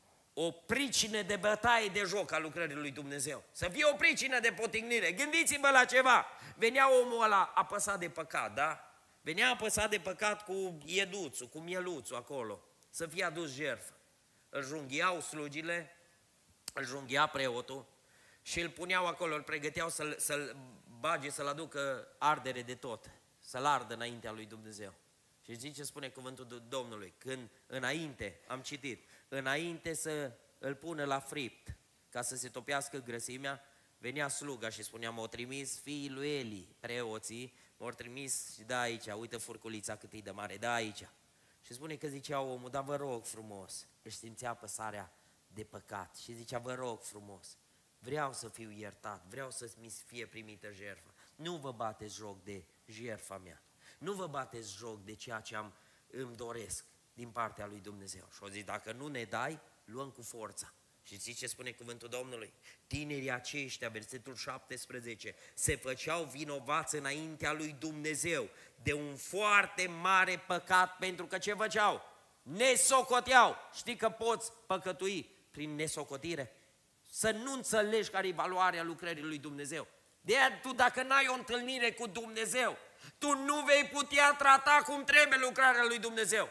o pricină de bătaie de joc a lucrării lui Dumnezeu. Să fie o pricină de potignire. Gândiți-vă la ceva. Venea omul ăla apăsat de păcat, da? Venea apăsat de păcat cu ieduțul, cu mieluțul acolo, să fie adus jertfă. Îl junghiau slugile, îl junghia preotul și îl puneau acolo, îl pregăteau să-l, să-l bage, să-l aducă ardere de tot, să-l ardă înaintea lui Dumnezeu. Și știți ce spune cuvântul Domnului? Când înainte, am citit, înainte să îl pună la fript, ca să se topească grăsimea, venea sluga și spunea, m-au trimis fiii lui Eli, preoții, m-au trimis și da aici, uite furculița cât e de mare, da aici. Și spune că zicea omul, dar vă rog frumos, își simțea apăsarea de păcat și zicea, vă rog frumos, vreau să fiu iertat, vreau să-mi fie primită jertfă. Nu vă bateți joc de jertfa mea, nu vă bateți joc de ceea ce am, îmi doresc din partea lui Dumnezeu. Și o zi, dacă nu ne dai, luăm cu forța. Și știți ce spune cuvântul Domnului? Tinerii aceștia, versetul șaptesprezece, se făceau vinovați înaintea lui Dumnezeu de un foarte mare păcat, pentru că ce făceau? Nesocoteau. Știi că poți păcătui prin nesocotire? Să nu înțelegi care e valoarea lucrării lui Dumnezeu. De aia tu, dacă n-ai o întâlnire cu Dumnezeu, tu nu vei putea trata cum trebuie lucrarea lui Dumnezeu.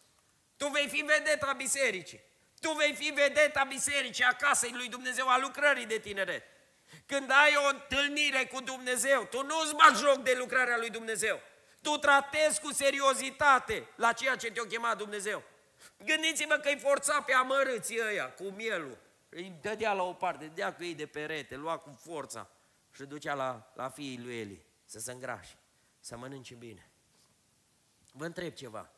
Tu vei fi vedeta bisericii. Tu vei fi vedeta bisericii, a casei lui Dumnezeu, a lucrării de tineret. Când ai o întâlnire cu Dumnezeu, tu nu-ți bagi joc de lucrarea lui Dumnezeu. Tu tratezi cu seriozitate la ceea ce te-a chemat Dumnezeu. Gândiți-vă că îi forța pe amărâții ăia cu mielul. Îi dădea la o parte, dădea cu ei de perete, lua cu forța și ducea la, la fiii lui Eli să se îngrașe, să mănânce bine. Vă întreb ceva.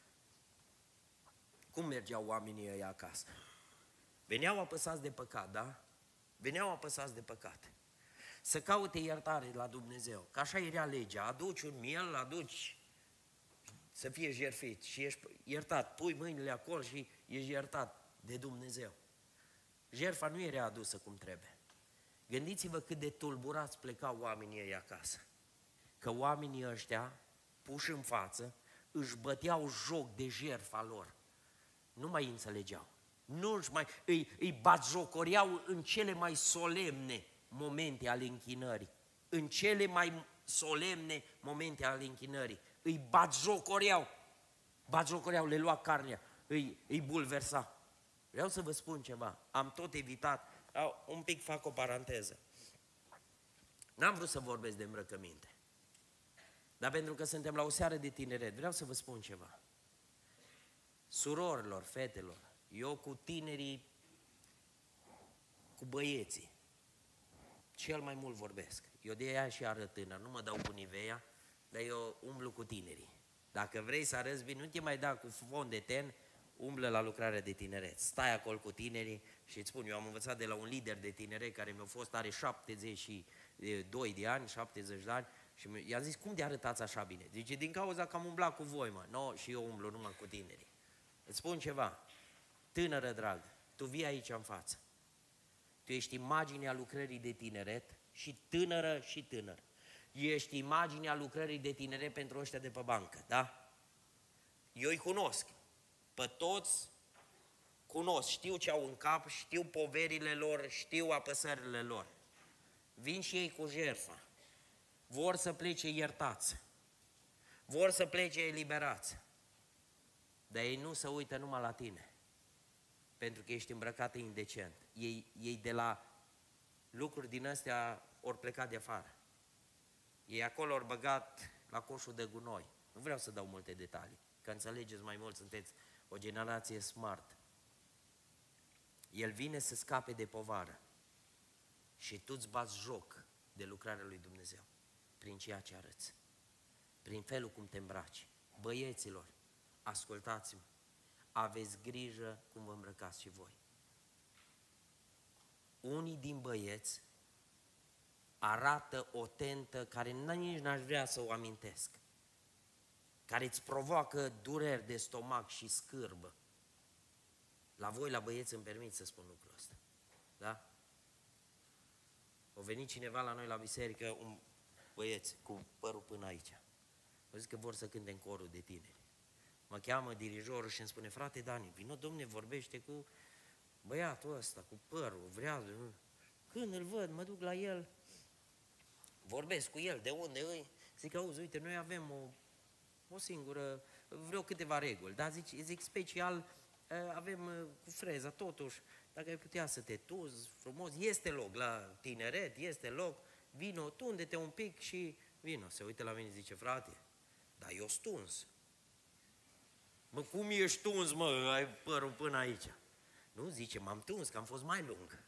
Cum mergeau oamenii ăia acasă? Veneau apăsați de păcat, da? Veneau apăsați de păcat. Să caute iertare la Dumnezeu, că așa era legea. Aduci un miel, aduci să fie jertfit și ești iertat. Pui mâinile acolo și ești iertat de Dumnezeu. Jertfa nu era adusă cum trebuie. Gândiți-vă cât de tulburați plecau oamenii ei acasă. Că oamenii ăștia, puși în față, își băteau joc de jertfa lor. Nu mai înțelegeau. Nu își mai, îi, îi batjocoreau în cele mai solemne momente ale închinării. În cele mai solemne momente ale închinării. Îi batjocoreau. Batjocoreau, le lua carnea, îi, îi bulversa. Vreau să vă spun ceva. Am tot evitat, un pic fac o paranteză. N-am vrut să vorbesc de îmbrăcăminte. Dar pentru că suntem la o seară de tineret, vreau să vă spun ceva. Surorilor, fetelor, eu cu tinerii, cu băieții, cel mai mult vorbesc. Eu de aia și arăt tânăr, nu mă dau cu Nivea, dar eu umblu cu tinerii. Dacă vrei să arăți bine, nu te mai da cu fond de ten, umblă la lucrarea de tineret. Stai acolo cu tinerii și îți spun, eu am învățat de la un lider de tineret care mi-a fost, are șaptezeci și doi de ani, șaptezeci de ani, și i-am zis, cum de arătați așa bine? Zice, din cauza că am umblat cu voi, mă. No, și eu umblu numai cu tinerii. Îți spun ceva, tânără dragă, tu vii aici în față. Tu ești imaginea lucrării de tineret și tânără și tânăr. Ești imaginea lucrării de tineret pentru ăștia de pe bancă, da? Eu îi cunosc. Pe toți cunosc, știu ce au în cap, știu poverile lor, știu apăsările lor. Vin și ei cu jertfa. Vor să plece iertați. Vor să plece eliberați. Dar ei nu se uită numai la tine. Pentru că ești îmbrăcată indecent. Ei, ei de la lucruri din astea ori plecat de afară. Ei acolo ori băgat la coșul de gunoi. Nu vreau să dau multe detalii, că înțelegeți mai mult, sunteți o generație smart. El vine să scape de povară și tu îți bați joc de lucrarea lui Dumnezeu prin ceea ce arăți, prin felul cum te îmbraci. Băieților, ascultați-mă, aveți grijă cum vă îmbrăcați și voi. Unii din băieți arată o tentă care nici n-aș vrea să o amintesc, care îți provoacă dureri de stomac și scârbă. La voi, la băieți, îmi permit să spun lucrul ăsta. Da? O venit cineva la noi la biserică, un băieț cu părul până aici. Vă zic că vor să cânte în corul de tineri. Mă cheamă dirijorul și îmi spune, frate Dani, vino, domne, vorbește cu băiatul ăsta, cu părul, vrea. Când îl văd, mă duc la el, vorbesc cu el, de unde îi? Zic, auzi, uite, noi avem o, o singură, vreo câteva reguli, dar zic, zic special, avem cu freza, totuși, dacă ai putea să te tuzi frumos, este loc la tineret, este loc, vino, tunde-te un pic și vino. Se uită la mine, zice, frate, dar eu stuns. Mă, cum ești tuns, mă, ai părul până aici? Nu, zice, m-am tuns, că am fost mai lung.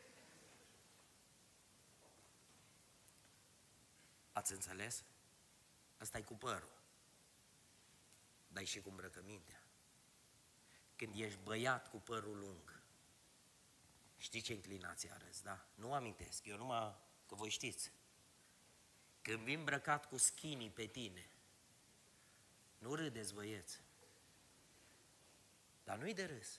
Ați înțeles? Asta-i cu părul. Dar și cu îmbrăcămintea. Când ești băiat cu părul lung, știi ce inclinație arăți, da? Nu amintesc, eu numai că voi știți. Când vin îmbrăcat cu skinny pe tine, nu râdeți, băieți. Dar nu-i de râs.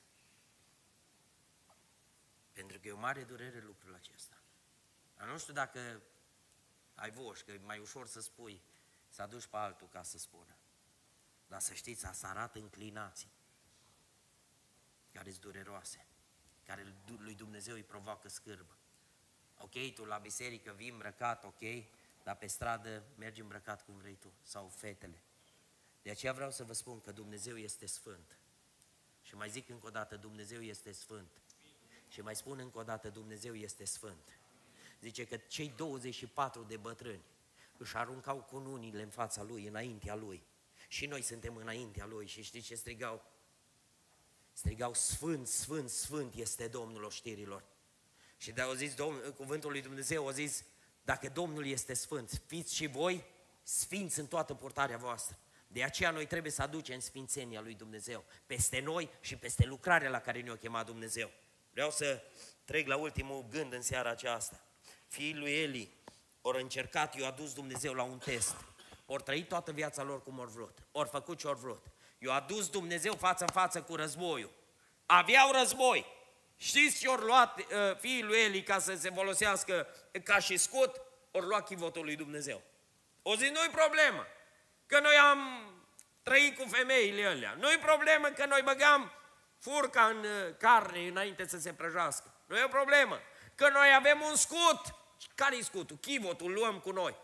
Pentru că e o mare durere lucrul acesta. Dar nu știu dacă ai voș, că e mai ușor să spui, să aduci pe altul ca să spună. Dar să știți, asta arată înclinații care-s dureroase, care lui Dumnezeu îi provoacă scârbă. Ok, tu la biserică vii îmbrăcat, ok, dar pe stradă mergi îmbrăcat cum vrei tu, sau fetele. De aceea vreau să vă spun că Dumnezeu este sfânt. Și mai zic încă o dată, Dumnezeu este sfânt. Și mai spun încă o dată, Dumnezeu este sfânt. Zice că cei douăzeci și patru de bătrâni își aruncau cununile în fața Lui, înaintea Lui. Și noi suntem înaintea Lui și știți ce strigau? strigau, Sfânt, Sfânt, Sfânt este Domnul oștirilor. Și de au zis, Domn, cuvântul lui Dumnezeu a zis, dacă Domnul este Sfânt, fiți și voi sfinți în toată purtarea voastră. De aceea noi trebuie să aducem sfințenia lui Dumnezeu peste noi și peste lucrarea la care ne-a chemat Dumnezeu. Vreau să trec la ultimul gând în seara aceasta. Fiii lui Eli ori încercat, i-a adus Dumnezeu la un test. Ori trăit toată viața lor cum ori vrut. Ori făcut ce ori vrut. I-a adus Dumnezeu față în față cu războiul. Aveau război. Știți ce ori luat uh, fiii lui Eli ca să se folosească ca și scut? Ori luat chivotul lui Dumnezeu. O zi, nu-i problemă că noi am trăit cu femeile alea. Nu-i problemă că noi băgam furca în uh, carne înainte să se prăjească. Nu e o problemă că noi avem un scut. Care-i scutul? Chivotul luăm cu noi.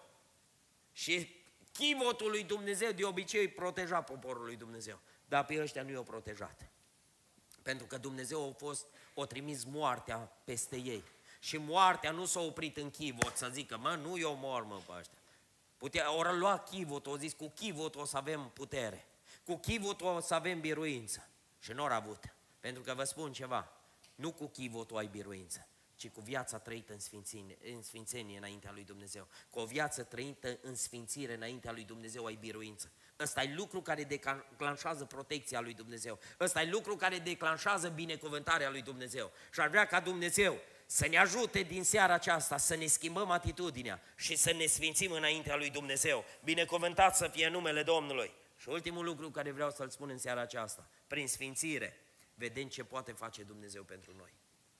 Și chivotul lui Dumnezeu de obicei proteja poporul lui Dumnezeu. Dar pe ăștia nu i-au protejat. Pentru că Dumnezeu a fost, o trimis moartea peste ei. Și moartea nu s-a oprit în chivot să zică, mă, nu eu mor, mă, pe ăștia. Putea, ori lua chivotul, o zis, cu chivotul o să avem putere. Cu chivotul o să avem biruință. Și nu au avut. Pentru că vă spun ceva, nu cu chivotul ai biruință, ci cu viața trăită în sfințenie, în sfințenie înaintea lui Dumnezeu. Cu o viață trăită în sfințire înaintea lui Dumnezeu ai biruință. Ăsta e lucru care declanșează protecția lui Dumnezeu. Ăsta e lucru care declanșează binecuvântarea lui Dumnezeu. Și ar vrea ca Dumnezeu să ne ajute din seara aceasta să ne schimbăm atitudinea și să ne sfințim înaintea lui Dumnezeu. Binecuvântat să fie numele Domnului. Și ultimul lucru care vreau să-l spun în seara aceasta, prin sfințire vedem ce poate face Dumnezeu pentru noi.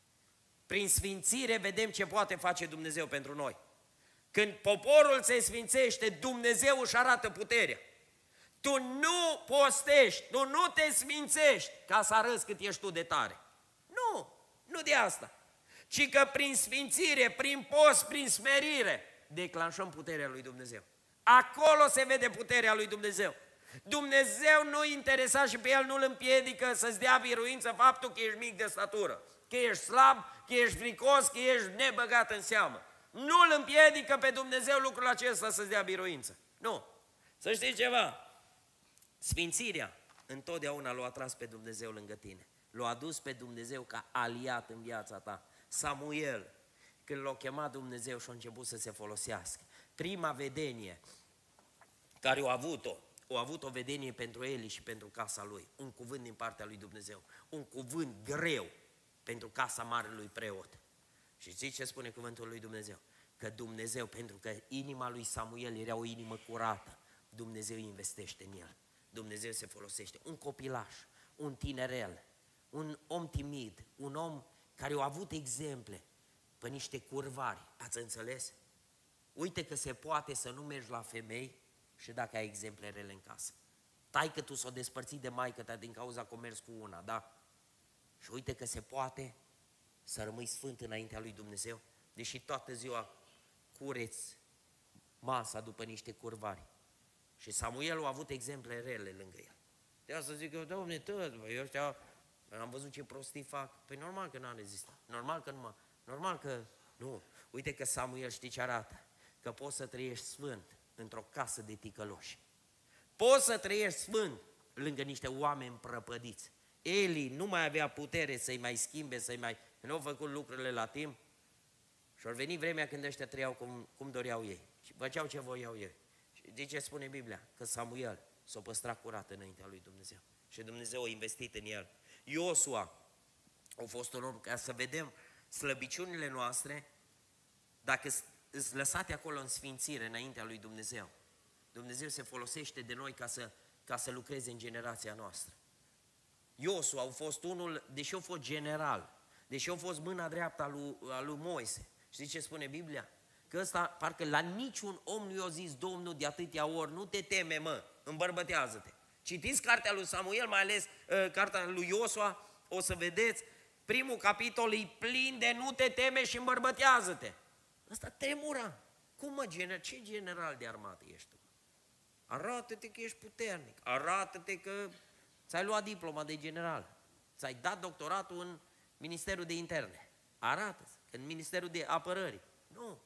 Prin sfințire vedem ce poate face Dumnezeu pentru noi. Când poporul se sfințește, Dumnezeu își arată puterea. Tu nu postești, tu nu te sfințești ca să arăți cât ești tu de tare. Nu, nu de asta. Ci că prin sfințire, prin post, prin smerire, declanșăm puterea lui Dumnezeu. Acolo se vede puterea lui Dumnezeu. Dumnezeu nu interesa și pe El nu îl împiedică să-ți dea biruință faptul că ești mic de statură, că ești slab, că ești fricos, că ești nebăgat în seamă. Nu îl împiedică pe Dumnezeu lucrul acesta să-ți dea biruință. Nu. Să știi ceva. Sfințirea întotdeauna l-a atras pe Dumnezeu lângă tine. L-a adus pe Dumnezeu ca aliat în viața ta. Samuel, când l-a chemat Dumnezeu și a început să se folosească. Prima vedenie care o avut-o, o avut o vedenie pentru Eli și pentru casa lui. Un cuvânt din partea lui Dumnezeu. Un cuvânt greu pentru casa marelui preot. Și știți ce spune cuvântul lui Dumnezeu? Că Dumnezeu, pentru că inima lui Samuel era o inimă curată, Dumnezeu investește în el. Dumnezeu se folosește. Un copilaș, un tinerel, un om timid, un om care a avut exemple pe niște curvari. Ați înțeles? Uite că se poate să nu mergi la femei și dacă ai exemple rele în casă. Taică tu s-o despărțit de maică ta din cauza că mers cu una, da? Și uite că se poate să rămâi sfânt înaintea lui Dumnezeu, deși toată ziua cureți masa după niște curvari. Și Samuel a avut exemple rele lângă el. De asta zic eu, Doamne, tot, băi, ăștia, am văzut ce prostii fac. Păi normal că n-am rezistat, normal că nu mă, normal că nu. Uite că Samuel știi ce arată? Că poți să trăiești sfânt într-o casă de ticăloși. Poți să trăiești sfânt lângă niște oameni prăpădiți. Eli nu mai avea putere să-i mai schimbe, să-i mai... Nu au făcut lucrurile la timp și au venit vremea când ăștia trăiau cum, cum doreau ei și făceau ce voiau ei. Și de ce spune Biblia? Că Samuel s-a păstrat curat înaintea lui Dumnezeu și Dumnezeu a investit în el. Iosua a fost un om ca să vedem slăbiciunile noastre, dacă sunt lăsate acolo în sfințire înaintea lui Dumnezeu. Dumnezeu se folosește de noi ca să, ca să lucreze în generația noastră. Iosua a fost unul, deși a fost general, deși a fost mâna dreaptă a lui, a lui Moise. Știți ce spune Biblia? Că ăsta, parcă la niciun om nu i-a zis Domnul de atâtea ori, nu te teme, mă, îmbărbătează-te. Citiți cartea lui Samuel, mai ales uh, cartea lui Iosua, o să vedeți, primul capitol e plin de nu te teme și îmbărbătează-te. Ăsta tremura. Cum mă, gener ce general de armată ești tu? Arată-te că ești puternic, arată-te că ți-ai luat diploma de general, ți-ai dat doctoratul în Ministerul de Interne, arată-ți, în Ministerul de Apărării. Nu.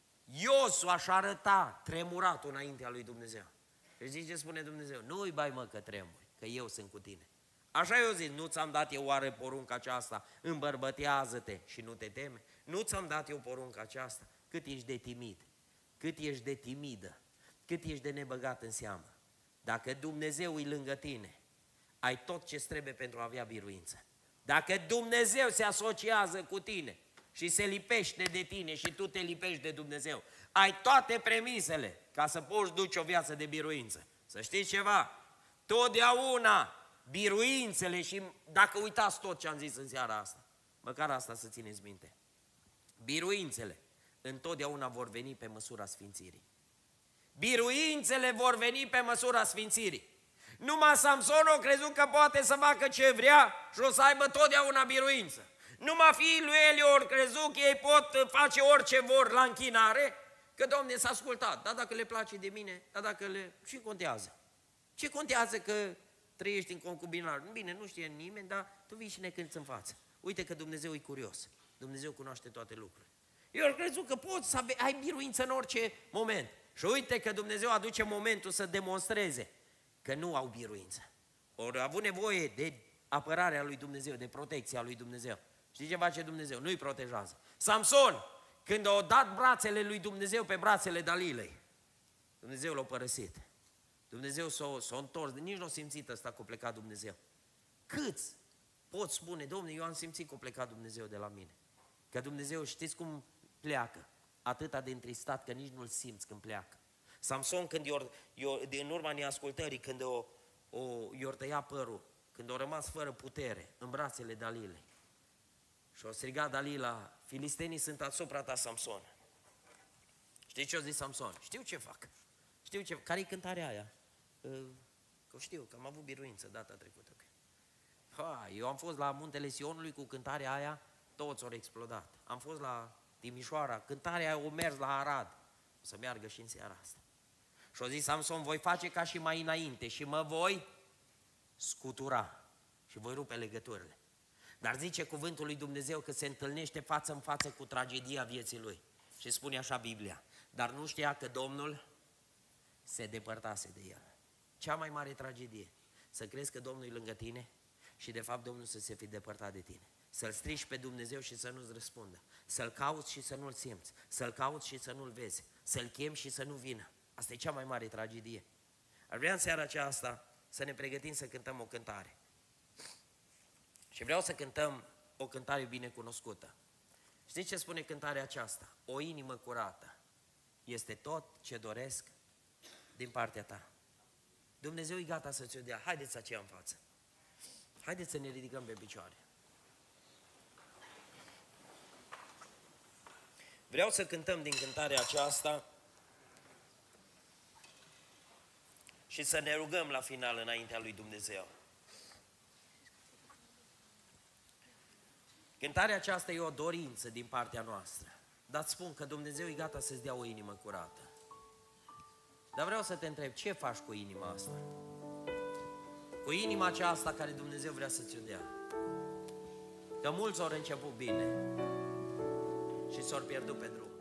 Iosua și arăta tremurat înaintea lui Dumnezeu. Și zice ce spune Dumnezeu? Nu-i bai mă că tremuri, că eu sunt cu tine. Așa eu zic, nu ți-am dat eu oare porunca aceasta? Îmbărbătează-te și nu te teme. Nu ți-am dat eu porunca aceasta? Cât ești de timid, cât ești de timidă, cât ești de nebăgat în seamă. Dacă Dumnezeu e lângă tine, ai tot ce trebuie pentru a avea biruință. Dacă Dumnezeu se asociază cu tine și se lipește de tine și tu te lipești de Dumnezeu, ai toate premisele ca să poți duce o viață de biruință. Să știți ceva, totdeauna biruințele, și dacă uitați tot ce am zis în seara asta, măcar asta să țineți minte, biruințele întotdeauna vor veni pe măsura sfințirii. Biruințele vor veni pe măsura sfințirii. Numai Samson a crezut că poate să facă ce vrea și o să aibă totdeauna biruință. Numai fiii lui Eli au crezut că ei pot face orice vor la închinare, că Domne s-a ascultat. Dar dacă le place de mine, dar dacă le... Ce contează? Ce contează că trăiești în concubinare? Bine, nu știe nimeni, dar tu vii și ne cânți în față. Uite că Dumnezeu e curios. Dumnezeu cunoaște toate lucrurile. Eu am crezut că poți să ai biruință în orice moment. Și uite că Dumnezeu aduce momentul să demonstreze că nu au biruință. Ori au avut nevoie de apărarea lui Dumnezeu, de protecția lui Dumnezeu. Știi ce face Dumnezeu? Nu-i protejează. Samson, când a dat brațele lui Dumnezeu pe brațele Dalilei, Dumnezeu l-a părăsit. Dumnezeu s-a, s-a întors, nici nu a simțit ăsta că a plecat Dumnezeu. Câți pot spune, Domne, eu am simțit că a plecat Dumnezeu de la mine. Că Dumnezeu, știți cum pleacă? Atâta de întristat că nici nu-l simți când pleacă. Samson, când i-or, i-or, în urma neascultării, când o, o, i-or tăia părul, când a rămas fără putere în brațele Dalilei, și a strigat Dalila, filistenii sunt asupra ta, Samson. Știi ce a zis Samson? Știu ce fac. Știu ce... Care-i cântarea aia? Că știu, că am avut biruință data trecută. Ha, eu am fost la Muntele Sionului cu cântarea aia, toți au explodat. Am fost la Timișoara, cântarea aia o mers la Arad. O să meargă și în seara asta. Și-a zis Samson, voi face ca și mai înainte și mă voi scutura și voi rupe legăturile. Dar zice cuvântul lui Dumnezeu că se întâlnește față în față cu tragedia vieții lui. Și spune așa Biblia, dar nu știa că Domnul se depărtase de el. Cea mai mare tragedie, să crezi că Domnul e lângă tine și de fapt Domnul să se fi depărtat de tine. Să-L strici pe Dumnezeu și să nu-ți răspundă. Să-L cauți și să nu-L simți. Să-L cauți și să nu-L vezi. Să-L chemi și să nu vină. Asta e cea mai mare tragedie. Ar vrea în seara aceasta să ne pregătim să cântăm o cântare. Și vreau să cântăm o cântare bine cunoscută. Știți ce spune cântarea aceasta? O inimă curată este tot ce doresc din partea ta. Dumnezeu e gata să ți-o dea. Haideți aceea în față. Haideți să ne ridicăm pe picioare. Vreau să cântăm din cântarea aceasta și să ne rugăm la final înaintea lui Dumnezeu. Cântarea aceasta e o dorință din partea noastră. Dar spun că Dumnezeu e gata să-ți dea o inimă curată. Dar vreau să te întreb, ce faci cu inima asta? Cu inima aceasta care Dumnezeu vrea să ți-o dea. Că mulți au început bine și s-au pierdut pe drum.